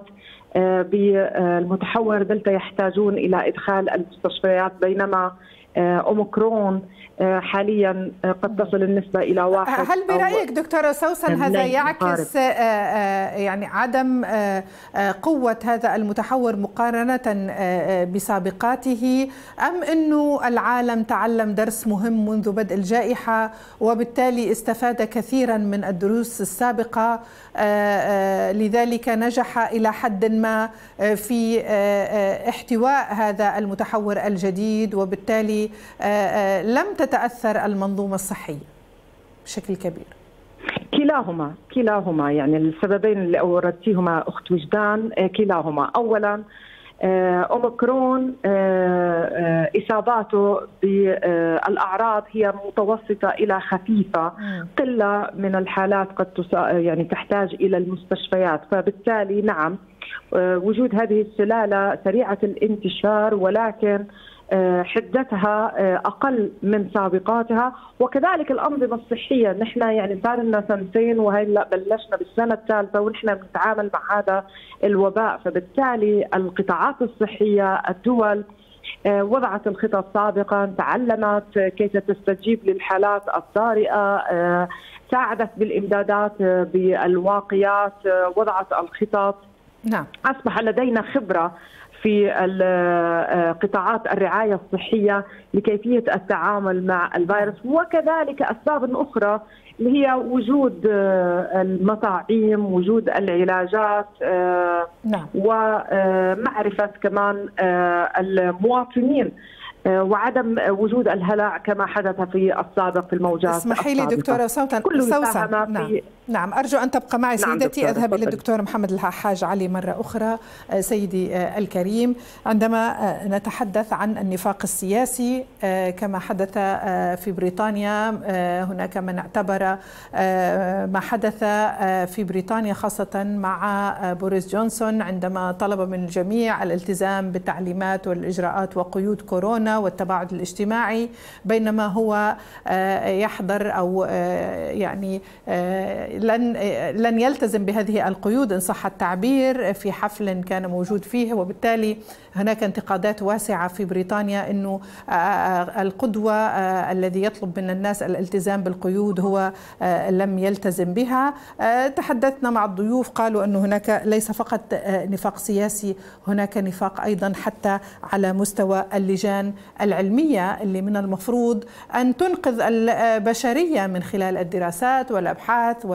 بالمتحور دلتا يحتاجون إلى إدخال المستشفيات، بينما أوميكرون حاليا قد تصل النسبة إلى واحد. هل برأيك دكتورة سوسن هذا يعكس يعني عدم قوة هذا المتحور مقارنة بسابقاته، أم أنه العالم تعلم درس مهم منذ بدء الجائحة وبالتالي استفاد كثيرا من الدروس السابقة لذلك نجح إلى حد ما في احتواء هذا المتحور الجديد وبالتالي لم تتأثر المنظومة الصحية بشكل كبير؟ كلاهما كلاهما يعني السببين اللي أوردتيهما أخت وجدان كلاهما. أولا أوميكرون إصاباته بالأعراض هي متوسطة إلى خفيفة، قلة من الحالات قد يعني تحتاج إلى المستشفيات، فبالتالي نعم وجود هذه السلالة سريعة الانتشار ولكن حدتها أقل من سابقاتها، وكذلك الأنظمة الصحية. نحن يعني صار لنا سنتين وهلا بلشنا بالسنة الثالثة ونحن بنتعامل مع هذا الوباء، فبالتالي القطاعات الصحية الدول وضعت الخطط سابقا، تعلمت كيف تستجيب للحالات الطارئة، ساعدت بالإمدادات بالواقيات، وضعت الخطط. نعم. أصبح لدينا خبرة في قطاعات الرعاية الصحية لكيفية التعامل مع الفيروس، وكذلك أسباب أخرى اللي هي وجود المطاعيم، وجود العلاجات، نعم. ومعرفة كمان المواطنين وعدم وجود الهلع كما حدث في السابق في الموجات. اسمحي لي دكتورة سوسن سوسن نعم. نعم أرجو أن تبقى معي سيدتي. نعم أذهب إلى الدكتور محمد الحاج علي مرة أخرى. سيدي الكريم، عندما نتحدث عن النفاق السياسي كما حدث في بريطانيا، هناك من اعتبر ما حدث في بريطانيا خاصة مع بوريس جونسون عندما طلب من الجميع الالتزام بالتعليمات والإجراءات وقيود كورونا والتباعد الاجتماعي، بينما هو يحضر أو يعني لن لن يلتزم بهذه القيود إن صح التعبير في حفل كان موجود فيه، وبالتالي هناك انتقادات واسعة في بريطانيا أنه القدوة الذي يطلب من الناس الالتزام بالقيود هو لم يلتزم بها. تحدثنا مع الضيوف قالوا أنه هناك ليس فقط نفاق سياسي، هناك نفاق أيضا حتى على مستوى اللجان العلمية اللي من المفروض أن تنقذ البشرية من خلال الدراسات والأبحاث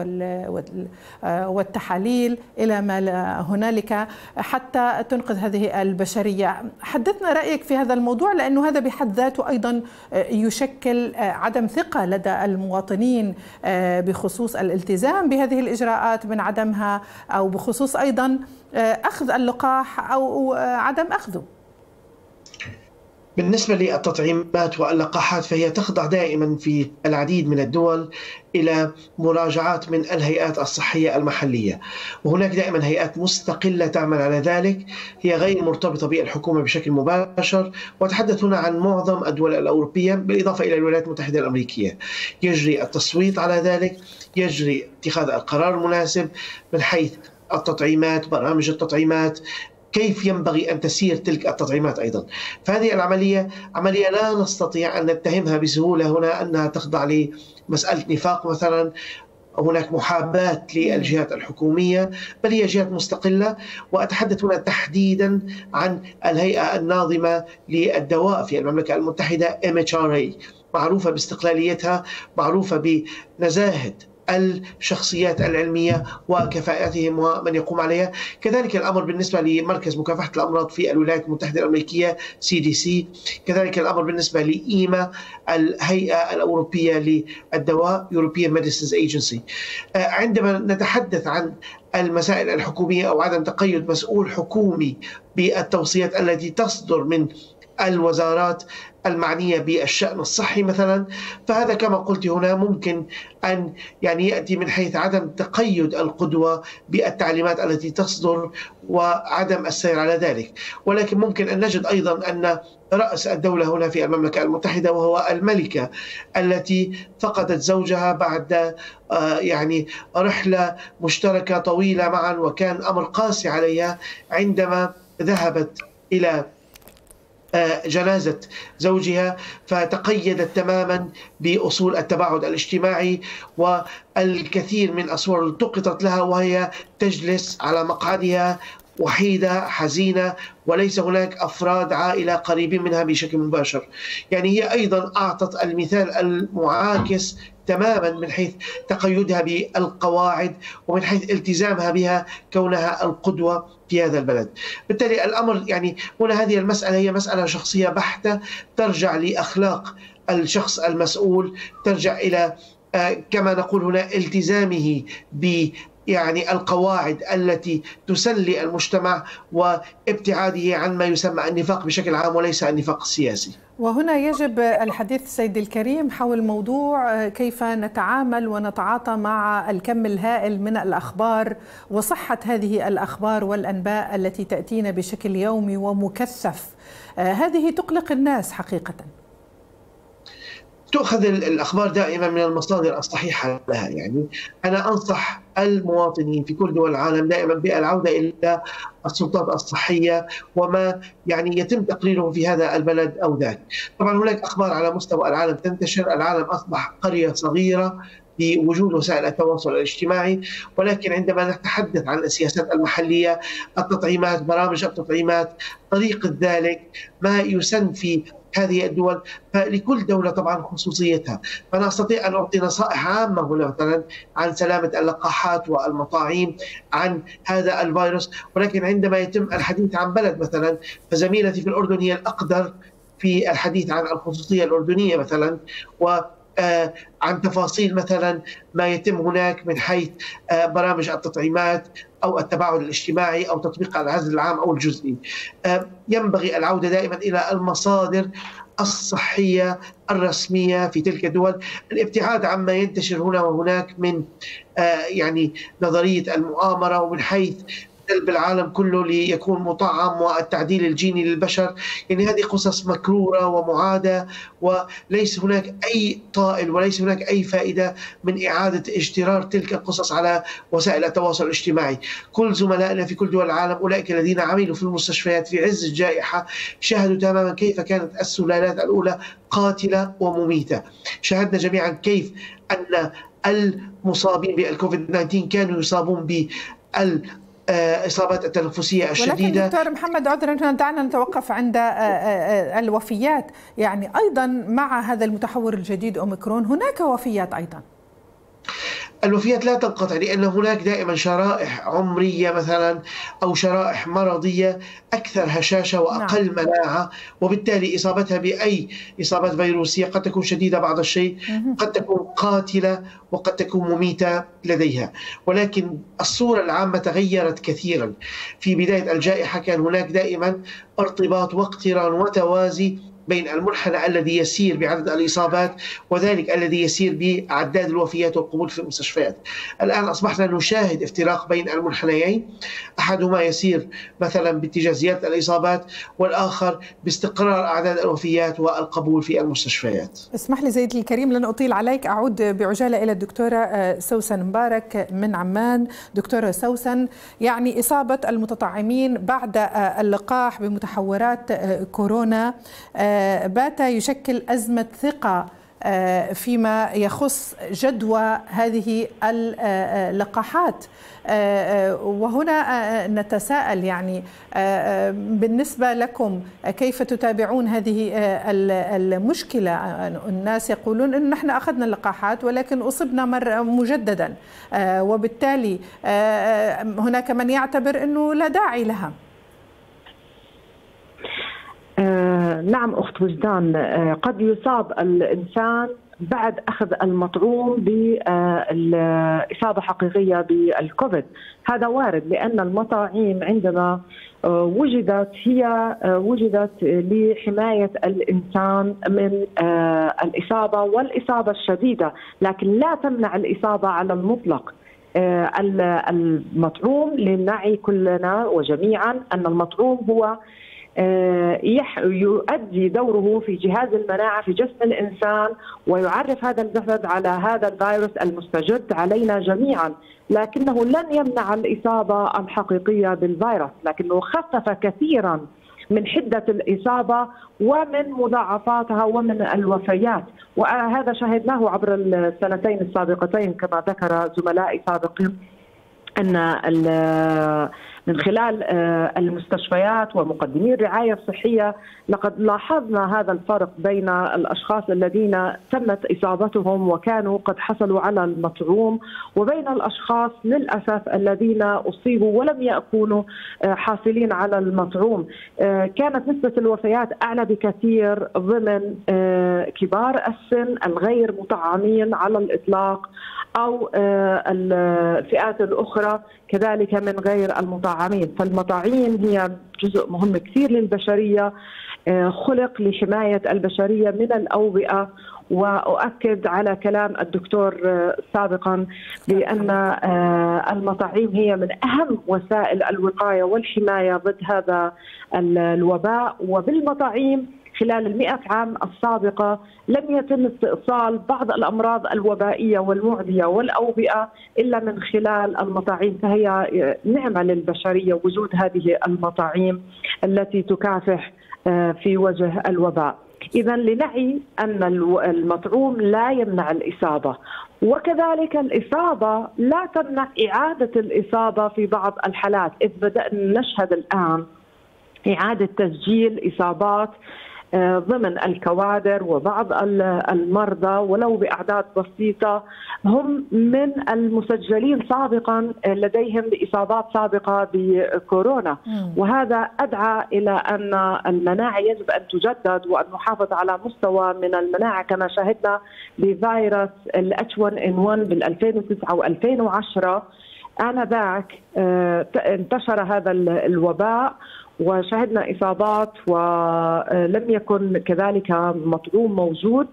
والتحاليل إلى ما هنالك حتى تنقذ هذه البشرية. حدثنا رأيك في هذا الموضوع، لأنه هذا بحد ذاته أيضا يشكل عدم ثقة لدى المواطنين بخصوص الالتزام بهذه الإجراءات من عدمها، أو بخصوص أيضا أخذ اللقاح أو عدم أخذه. بالنسبة للتطعيمات واللقاحات فهي تخضع دائما في العديد من الدول إلى مراجعات من الهيئات الصحية المحلية، وهناك دائما هيئات مستقلة تعمل على ذلك، هي غير مرتبطة بالحكومة بشكل مباشر. وأتحدث هنا عن معظم الدول الأوروبية بالإضافة إلى الولايات المتحدة الأمريكية. يجري التصويت على ذلك، يجري اتخاذ القرار المناسب من حيث التطعيمات، برامج التطعيمات، كيف ينبغي أن تسير تلك التطعيمات أيضا. فهذه العملية عملية لا نستطيع أن نتهمها بسهولة هنا أنها تخضع لمسألة نفاق مثلا، هناك محاباة للجهات الحكومية، بل هي جهات مستقلة. وأتحدث هنا تحديدا عن الهيئة الناظمة للدواء في المملكة المتحدة إم إتش آر إيه، معروفة باستقلاليتها، معروفة بنزاهة الشخصيات العلمية وكفاءتهم ومن يقوم عليها. كذلك الأمر بالنسبة لمركز مكافحة الأمراض في الولايات المتحدة الأمريكية سي دي سي، كذلك الأمر بالنسبة لإيما الهيئة الأوروبية للدواء European Medicines Agency. عندما نتحدث عن المسائل الحكومية أو عدم تقيد مسؤول حكومي بالتوصيات التي تصدر من الوزارات المعنية بالشأن الصحي مثلا. فهذا كما قلت هنا ممكن أن يعني يأتي من حيث عدم تقيد القدوة بالتعليمات التي تصدر وعدم السير على ذلك. ولكن ممكن أن نجد أيضا أن رأس الدولة هنا في المملكة المتحدة وهو الملكة التي فقدت زوجها بعد يعني رحلة مشتركة طويلة معا، وكان أمر قاسي عليها عندما ذهبت إلى جنازة زوجها، فتقيدت تماما بأصول التباعد الاجتماعي، والكثير من الصور التقطت لها وهي تجلس على مقعدها وحيدة حزينة وليس هناك أفراد عائلة قريبين منها بشكل مباشر. يعني هي أيضا أعطت المثال المعاكس تماما من حيث تقيدها بالقواعد ومن حيث التزامها بها كونها القدوة في هذا البلد. بالتالي الأمر يعني هنا هذه المسألة هي مسألة شخصية بحتة ترجع لأخلاق الشخص المسؤول، ترجع إلى كما نقول هنا التزامه ب يعني القواعد التي تسلي المجتمع وابتعاده عن ما يسمى النفاق بشكل عام وليس النفاق السياسي. وهنا يجب الحديث سيد الكريم حول موضوع كيف نتعامل ونتعاطى مع الكم الهائل من الأخبار وصحة هذه الأخبار والأنباء التي تأتينا بشكل يومي ومكثف. هذه تقلق الناس حقيقة. تؤخذ الأخبار دائما من المصادر الصحيحة لها. يعني أنا أنصح المواطنين في كل دول العالم دائما بالعودة إلى السلطات الصحية وما يعني يتم تقريره في هذا البلد أو ذاك. طبعا هناك أخبار على مستوى العالم تنتشر، العالم أصبح قرية صغيرة بوجود وسائل التواصل الاجتماعي، ولكن عندما نتحدث عن السياسات المحلية، التطعيمات، برامج التطعيمات، طريقة ذلك، ما يسن في هذه الدول، فلكل دولة طبعا خصوصيتها. فأنا أستطيع أن أعطي نصائح عامة هنا مثلا عن سلامة اللقاحات والمطاعيم، عن هذا الفيروس، ولكن عندما يتم الحديث عن بلد مثلا، فزميلتي في الأردن هي الأقدر في الحديث عن الخصوصية الأردنية مثلا، و آه عن تفاصيل مثلا ما يتم هناك من حيث آه برامج التطعيمات أو التباعد الاجتماعي أو تطبيق العزل العام أو الجزئي. آه ينبغي العودة دائما إلى المصادر الصحية الرسمية في تلك الدول، الابتعاد عما ينتشر هنا وهناك من آه يعني نظرية المؤامرة ومن حيث بالعالم كله ليكون مطعم والتعديل الجيني للبشر. يعني هذه قصص مكرورة ومعادة، وليس هناك أي طائل وليس هناك أي فائدة من إعادة اجترار تلك القصص على وسائل التواصل الاجتماعي. كل زملائنا في كل دول العالم، أولئك الذين عملوا في المستشفيات في عز الجائحة، شاهدوا تماما كيف كانت السلالات الأولى قاتلة ومميتة. شاهدنا جميعا كيف أن المصابين بالكوفيد تسعة عشر كانوا يصابون بال إصابات التنفسية الشديدة. ولكن دكتور محمد عذرا دعنا نتوقف عند الوفيات. يعني أيضا مع هذا المتحور الجديد أوميكرون هناك وفيات أيضا. الوفيات لا تنقطع، لأن هناك دائما شرائح عمرية مثلا أو شرائح مرضية أكثر هشاشة وأقل نعم. مناعة، وبالتالي إصابتها بأي إصابات فيروسية قد تكون شديدة بعض الشيء، قد تكون قاتلة وقد تكون مميتة لديها. ولكن الصورة العامة تغيرت كثيرا. في بداية الجائحة كان هناك دائما ارتباط واقتران وتوازي بين المنحنى الذي يسير بعدد الإصابات وذلك الذي يسير بعداد الوفيات والقبول في المستشفيات. الآن أصبحنا نشاهد افتراق بين المنحنيين، أحدهما يسير مثلا باتجاه زيادة الإصابات والآخر باستقرار أعداد الوفيات والقبول في المستشفيات. اسمح لي سيدي الكريم لن أطيل عليك، أعود بعجالة إلى الدكتورة سوسن مبارك من عمان. دكتورة سوسن، يعني إصابة المتطعمين بعد اللقاح بمتحورات كورونا بات يشكل أزمة ثقة فيما يخص جدوى هذه اللقاحات. وهنا نتساءل يعني بالنسبة لكم كيف تتابعون هذه المشكلة؟ الناس يقولون أن نحن أخذنا اللقاحات ولكن أصبنا مرة مجددا، وبالتالي هناك من يعتبر أنه لا داعي لها. آه نعم أخت وجدان، آه قد يصاب الإنسان بعد أخذ المطعوم بالإصابة حقيقية بالكوفيد. هذا وارد لأن المطاعيم عندما وجدت هي وجدت لحماية الإنسان من الإصابة والإصابة الشديدة، لكن لا تمنع الإصابة على المطلق. المطعوم لنعي كلنا وجميعا أن المطعوم هو يؤدي دوره في جهاز المناعة في جسم الإنسان، ويعرف هذا الجسد على هذا الفيروس المستجد علينا جميعا، لكنه لن يمنع الإصابة الحقيقية بالفيروس، لكنه خفف كثيرا من حدة الإصابة ومن مضاعفاتها ومن الوفيات، وهذا شاهدناه عبر السنتين السابقتين كما ذكر زملائي سابقين، أن من خلال المستشفيات ومقدمي الرعاية الصحية لقد لاحظنا هذا الفرق بين الأشخاص الذين تمت إصابتهم وكانوا قد حصلوا على المطعوم، وبين الأشخاص للأسف الذين أصيبوا ولم يكونوا حاصلين على المطعوم. كانت نسبة الوفيات أعلى بكثير ضمن كبار السن الغير مطعمين على الإطلاق، أو الفئات الأخرى كذلك من غير المطعمين. فالمطاعيم هي جزء مهم كثير للبشرية، خلق لحماية البشرية من الأوبئة. وأؤكد على كلام الدكتور سابقا بأن المطاعيم هي من أهم وسائل الوقاية والحماية ضد هذا الوباء. وبالمطاعيم خلال المئة عام السابقة لم يتم استئصال بعض الأمراض الوبائية والمعدية والأوبئة إلا من خلال المطاعيم، فهي نعمة للبشرية وجود هذه المطاعيم التي تكافح في وجه الوباء. إذا لنعي أن المطعوم لا يمنع الإصابة، وكذلك الإصابة لا تمنع إعادة الإصابة في بعض الحالات، إذ بدأنا نشهد الآن إعادة تسجيل إصابات ضمن الكوادر وبعض المرضى ولو بأعداد بسيطة هم من المسجلين سابقا لديهم إصابات سابقة بكورونا، وهذا أدعى إلى أن المناعة يجب أن تجدد وأن نحافظ على مستوى من المناعة كما شاهدنا بفيروس ال إتش واحد إن واحد بال ألفين وتسعة وألفين وعشرة. آنذاك انتشر هذا الوباء وشهدنا إصابات ولم يكن كذلك مطعوم موجود،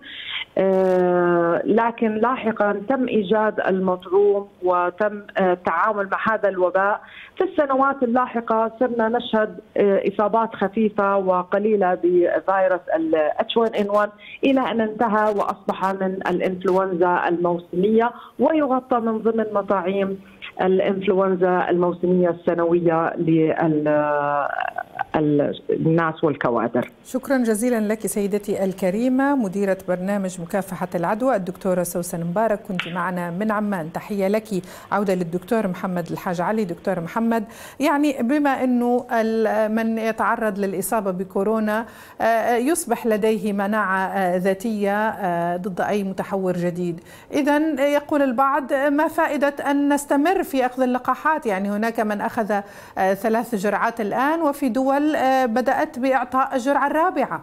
لكن لاحقا تم إيجاد المطعوم وتم التعامل مع هذا الوباء. في السنوات اللاحقة صرنا نشهد إصابات خفيفة وقليلة بفيروس ال إتش واحد إن واحد إلى أن انتهى وأصبح من الإنفلونزا الموسمية ويغطى من ضمن مطاعيم الإنفلونزا الموسمية السنوية للناس والكوادر. شكرا جزيلا لك سيدتي الكريمة، مديرة برنامج مكافحة العدوى الدكتورة سوسن مبارك، كنت معنا من عمان. تحية لك. عودة للدكتور محمد الحاج علي. دكتور محمد، يعني بما أنه من يتعرض للإصابة بكورونا يصبح لديه مناعة ذاتية ضد أي متحور جديد، إذن يقول البعض ما فائدة أن نستمر في أخذ اللقاحات؟ يعني هناك من أخذ ثلاث جرعات الآن، وفي دول بدأت بإعطاء الجرعة الرابعة.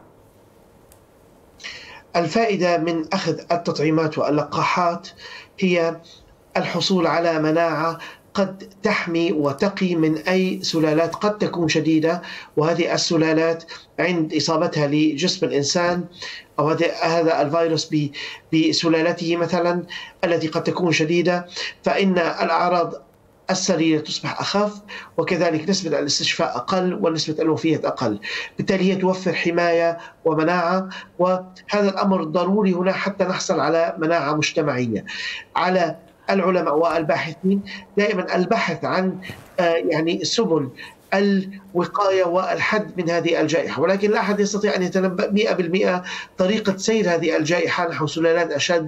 الفائدة من أخذ التطعيمات واللقاحات هي الحصول على مناعة قد تحمي وتقي من أي سلالات قد تكون شديدة، وهذه السلالات عند إصابتها لجسم الإنسان أو هذا الفيروس بسلالته مثلا التي قد تكون شديدة، فإن الأعراض السريرة تصبح أخف، وكذلك نسبة الاستشفاء أقل ونسبة الوفية أقل. بالتالي هي توفر حماية ومناعة، وهذا الأمر ضروري هنا حتى نحصل على مناعة مجتمعية. على العلماء والباحثين دائما البحث عن يعني سبل الوقاية والحد من هذه الجائحة، ولكن لا أحد يستطيع أن يتنبأ مئة بالمئة طريقة سير هذه الجائحة نحو سلالات أشد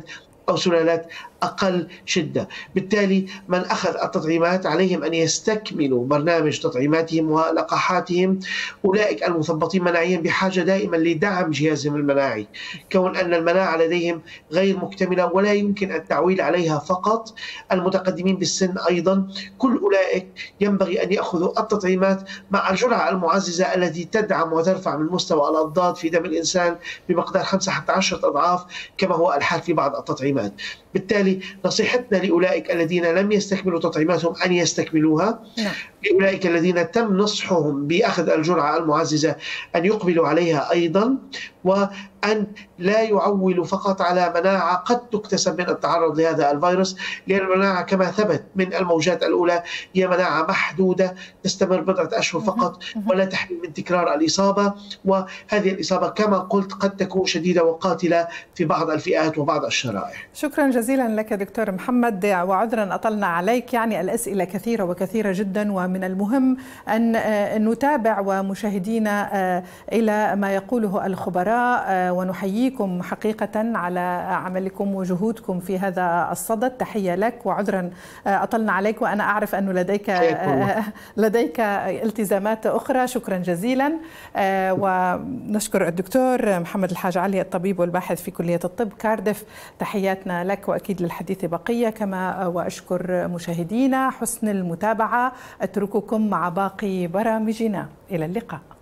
أو سلالات أقل شدة. بالتالي من أخذ التطعيمات عليهم أن يستكملوا برنامج تطعيماتهم ولقاحاتهم. أولئك المثبطين مناعيا بحاجة دائما لدعم جهازهم المناعي، كون أن المناعة لديهم غير مكتملة ولا يمكن التعويل عليها فقط. المتقدمين بالسن أيضا، كل أولئك ينبغي أن يأخذوا التطعيمات مع الجرعة المعززة التي تدعم وترفع من مستوى الأضداد في دم الإنسان بمقدار خمسة حتى عشرة أضعاف كما هو الحال في بعض التطعيمات. بالتالي نصيحتنا لأولئك الذين لم يستكملوا تطعيماتهم أن يستكملوها. نعم. لأولئك الذين تم نصحهم بأخذ الجرعة المعززة أن يقبلوا عليها أيضا، وأن لا يعولوا فقط على مناعة قد تكتسب من التعرض لهذا الفيروس، لأن المناعة كما ثبت من الموجات الأولى هي مناعة محدودة تستمر بضعة أشهر فقط ولا تحمي من تكرار الإصابة، وهذه الإصابة كما قلت قد تكون شديدة وقاتلة في بعض الفئات وبعض الشرائح. شكرا جزيلا لك دكتور محمد، وعذرا أطلنا عليك، يعني الأسئلة كثيرة وكثيرة جدا، ومن المهم أن نتابع ومشاهدينا إلى ما يقوله الخبراء، ونحييكم حقيقة على عملكم وجهودكم في هذا الصدد. تحية لك وعذرا أطلنا عليك، وأنا أعرف أنه لديك لديك التزامات أخرى. شكرا جزيلا، ونشكر الدكتور محمد الحاج علي الطبيب والباحث في كلية الطب كارديف. تحياتنا لك، وأكيد للحديث بقية، كما وأشكر مشاهدينا حسن المتابعة. أترككم مع باقي برامجنا، إلى اللقاء.